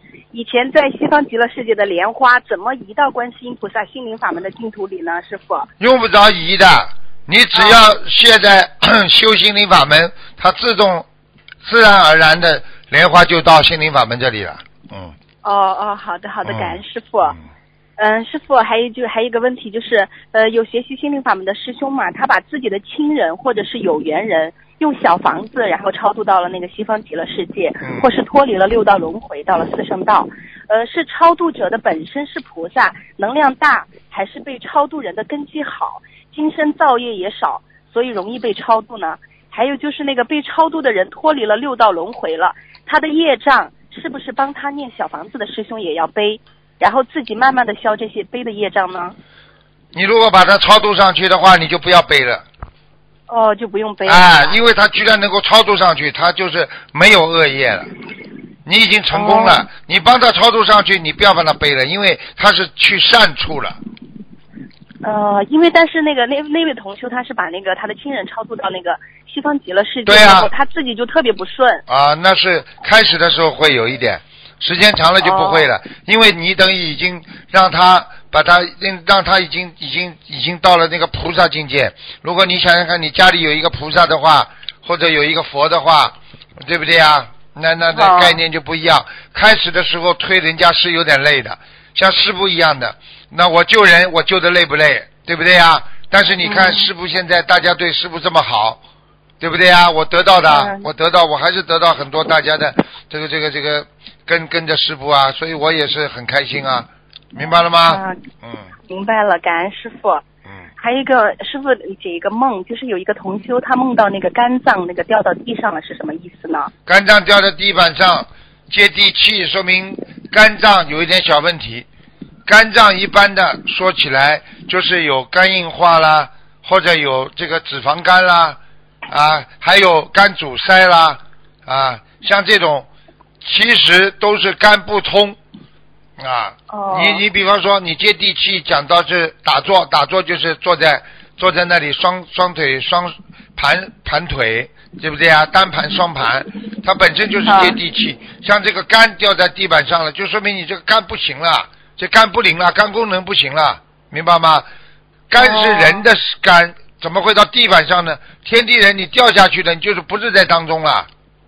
以前在西方极乐世界的莲花怎么移到观世音菩萨心灵法门的净土里呢？师父？ 用不着移的，你只要现在修心灵法门，它自然而然的莲花就到心灵法门这里了。 好的，感恩师父。师父，还有一个问题就是，有学习心灵法门的师兄嘛，他把自己的亲人或者是有缘人用小房子，然后超度到了那个西方极乐世界，或是脱离了六道轮回，到了四圣道。是超度者的本身是菩萨，能量大，还是被超度人的根基好，今生造业也少，所以容易被超度呢？还有就是那个被超度的人脱离了六道轮回了，他的业障是不是帮他念小房子的师兄也要背？然后自己慢慢的消这些背的业障呢？ 你如果把它超度上去的话，你就不要背了。 就不用背了。 因为他居然能够超度上去，他就是没有恶业了。你已经成功了，你帮他超度上去，你不要帮他背了，因为他是去善处了。 但是那位同修他是把他的亲人超度到那个西方极乐世界， 对啊， 他自己就特别不顺。 那是开始的时候会有一点。时间长了就不会了，因为你等于已经让他已经到了那个菩萨境界。如果你想想看，你家里有一个菩萨的话，或者有一个佛的话，对不对啊？那概念就不一样。开始的时候推人家是有点累的，像师父一样的，那我救人我救的累不累，对不对啊？但是你看师父现在大家对师父这么好，对不对啊？我还是得到很多大家的这个跟着师父啊，所以我也是很开心啊，明白了吗？ 明白了，感恩师父。还有一个师父解一个梦，就是有一个同修他梦到那个肝脏掉到地上了，是什么意思呢？ 肝脏掉在地板上接地气，说明肝脏有一点小问题。肝脏一般的说起来就是有肝硬化啦，或者有这个脂肪肝啦，还有肝阻塞啦，像这种其实都是肝不通你比方说你接地气讲到是打坐就是坐在那里双腿盘腿，对不对啊？单盘双盘，它本身就是接地气。像这个肝掉在地板上了，就说明你这个肝不行了，这肝不灵了，肝功能不行了，明白吗？肝是人的肝，怎么会到地板上呢？天地人你掉下去了，你就是不是在当中了。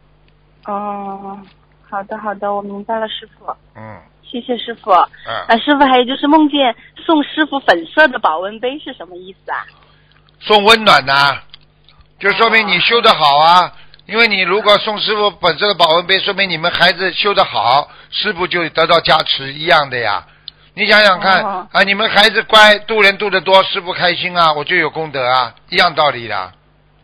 好的，我明白了，师父。谢谢师父。师父，还有就是梦见送师父粉色的保温杯是什么意思啊？ 送温暖就说明你修得好啊。因为你如果送师父粉色的保温杯，说明你们孩子修得好，师父就得到加持一样的呀。你想想看你们孩子乖，度人度得多，师父开心啊，我就有功德啊，一样道理的。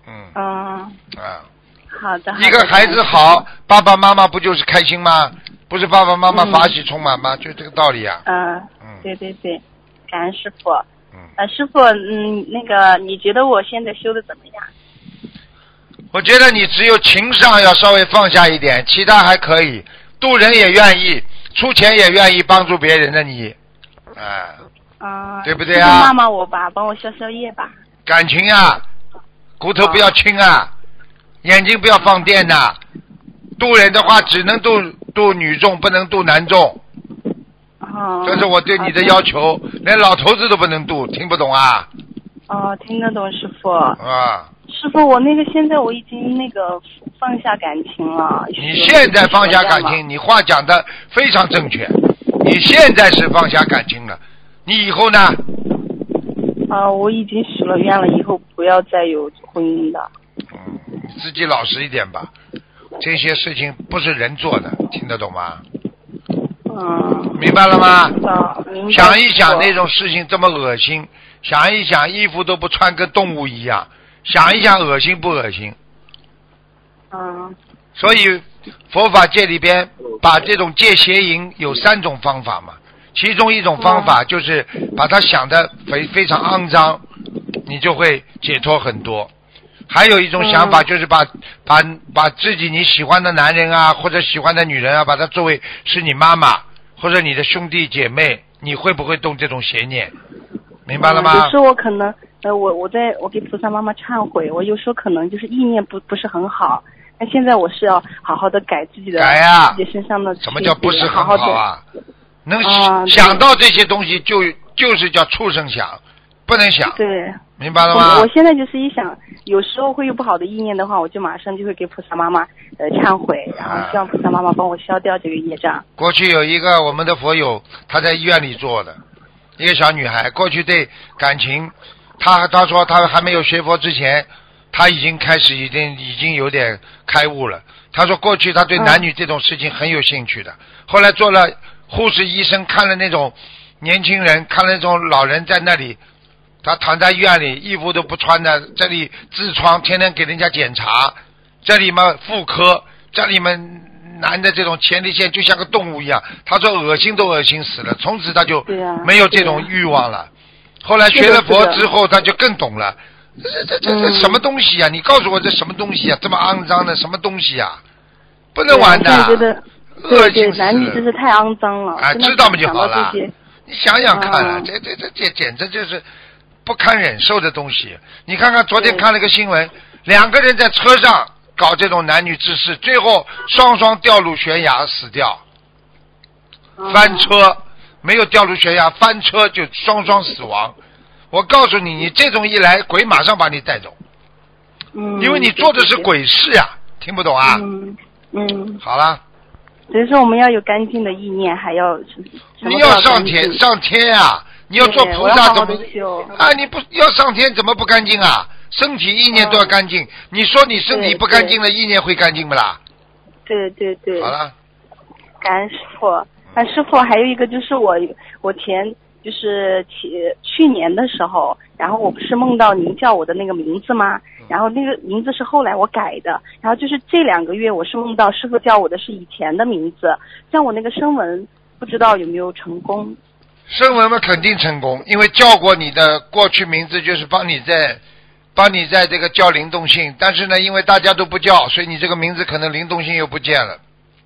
好的。 一个孩子好，爸爸妈妈不就是开心吗？不是爸爸妈妈法喜充满吗？就这个道理啊。 对，感恩师父。师父，你觉得我现在修的怎么样？ 我觉得你只有情上要稍微放下一点，其他还可以，度人也愿意，出钱也愿意帮助别人的你，对不对啊？ 骂骂我吧，帮我消消业吧。 感情骨头不要轻眼睛不要放电度人的话只能度女众，不能度男众。这是我对你的要求，连老头子都不能度，听不懂啊？ 听得懂，师父。师父，我现在我已经放下感情了。 你现在放下感情，你话讲的非常正确。你现在是放下感情了，你以后呢？ 我已经许了愿了，以后不要再有婚姻的。 自己老实一点吧，这些事情不是人做的，听得懂吗？明白了吗？想一想那种事情这么恶心，想一想衣服都不穿跟动物一样，想一想恶心不恶心？所以佛法界里边把这种戒邪淫有3种方法嘛，其中一种方法就是把它想得非常肮脏，你就会解脱很多。还有一种想法就是把自己你喜欢的男人或者喜欢的女人把它作为是你妈妈或者你的兄弟姐妹，你会不会动这种邪念？明白了吗？ 有时候我可能我给菩萨妈妈忏悔，我有时候可能就是意念不是很好， 那现在我是要好好的改自己的， 改呀， 自己身上的。 什么叫不是很好啊？能想到这些东西就是叫畜生想，不能想。 对， 明白了吗？ 我现在就是一想，有时候会有不好的意念的话，我就马上就会给菩萨妈妈忏悔，然后希望菩萨妈妈帮我消掉这个业障。 过去有一个我们的佛友，他在医院里做的，一个小女孩，过去对感情，她说她还没有学佛之前，她已经开始已经有点开悟了。她说过去她对男女这种事情很有兴趣的，后来做了护士医生，看了那种年轻人，看了那种老人在那里，他躺在医院里，衣服都不穿的，这里痔疮天天给人家检查，这里嘛妇科，这里面男的这种前列腺就像个动物一样，他说恶心都恶心死了，从此他就没有这种欲望了。后来学了佛之后，他就更懂了，这什么东西啊？你告诉我这什么东西啊？这么肮脏的什么东西啊？不能玩的。恶心死了。 男女真是太肮脏了。 啊，知道嘛就好了。你想想看了，这简直就是不堪忍受的东西。你看看昨天看了个新闻，2个人在车上搞这种男女之事，最后双掉入悬崖死掉，翻车没有掉入悬崖，翻车就双死亡。我告诉你，你这种一来，鬼马上把你带走，因为你做的是鬼事呀，听不懂啊？好了。 所以说我们要有干净的意念，还要你要上天啊！你要做菩萨怎么啊？你不要上天怎么不干净啊？身体意念都要干净。你说你身体不干净了，意念会干净不啦？ 对。 好了。 感恩师父。师父还有一个就是我前就是去年的时候，然后我不是梦到您叫我的那个名字吗？然后那个名字是后来我改的，然后就是这2个月我是梦到师父叫我的是以前的名字，像我那个声纹不知道有没有成功。 声纹嘛肯定成功，因为叫过你的过去名字就是帮你在这个叫灵动性，但是呢因为大家都不叫，所以你这个名字可能灵动性又不见了。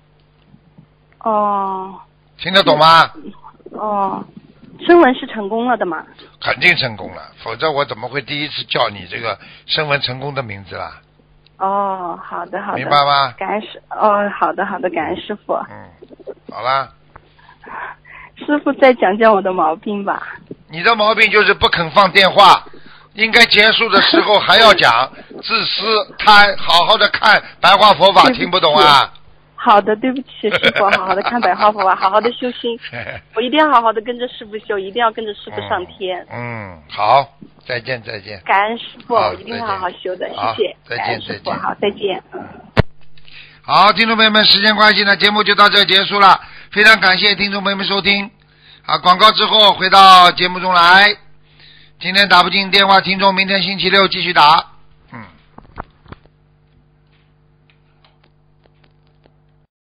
听得懂吗？ 声纹是成功了的嘛？ 肯定成功了，否则我怎么会第一次叫你这个声纹成功的名字啦？ 好的， 明白吗？ 感恩师好的，感恩师父。 好啦。 师父再讲讲我的毛病吧。 你的毛病就是不肯放电话，应该结束的时候还要讲，自私贪，好好的看白话佛法，听不懂啊？ 好的，对不起师父，好好的看白话佛法，好好的修心，我一定要好好的跟着师父修，一定要跟着师父上天。 好，再见。 感恩师父，我一定会好好修的，谢谢。 再见。 好，再见。 好，听众朋友们，时间关系呢，节目就到这结束了，非常感谢听众朋友们收听。好，广告之后回到节目中来。今天打不进电话，听众明天星期六继续打。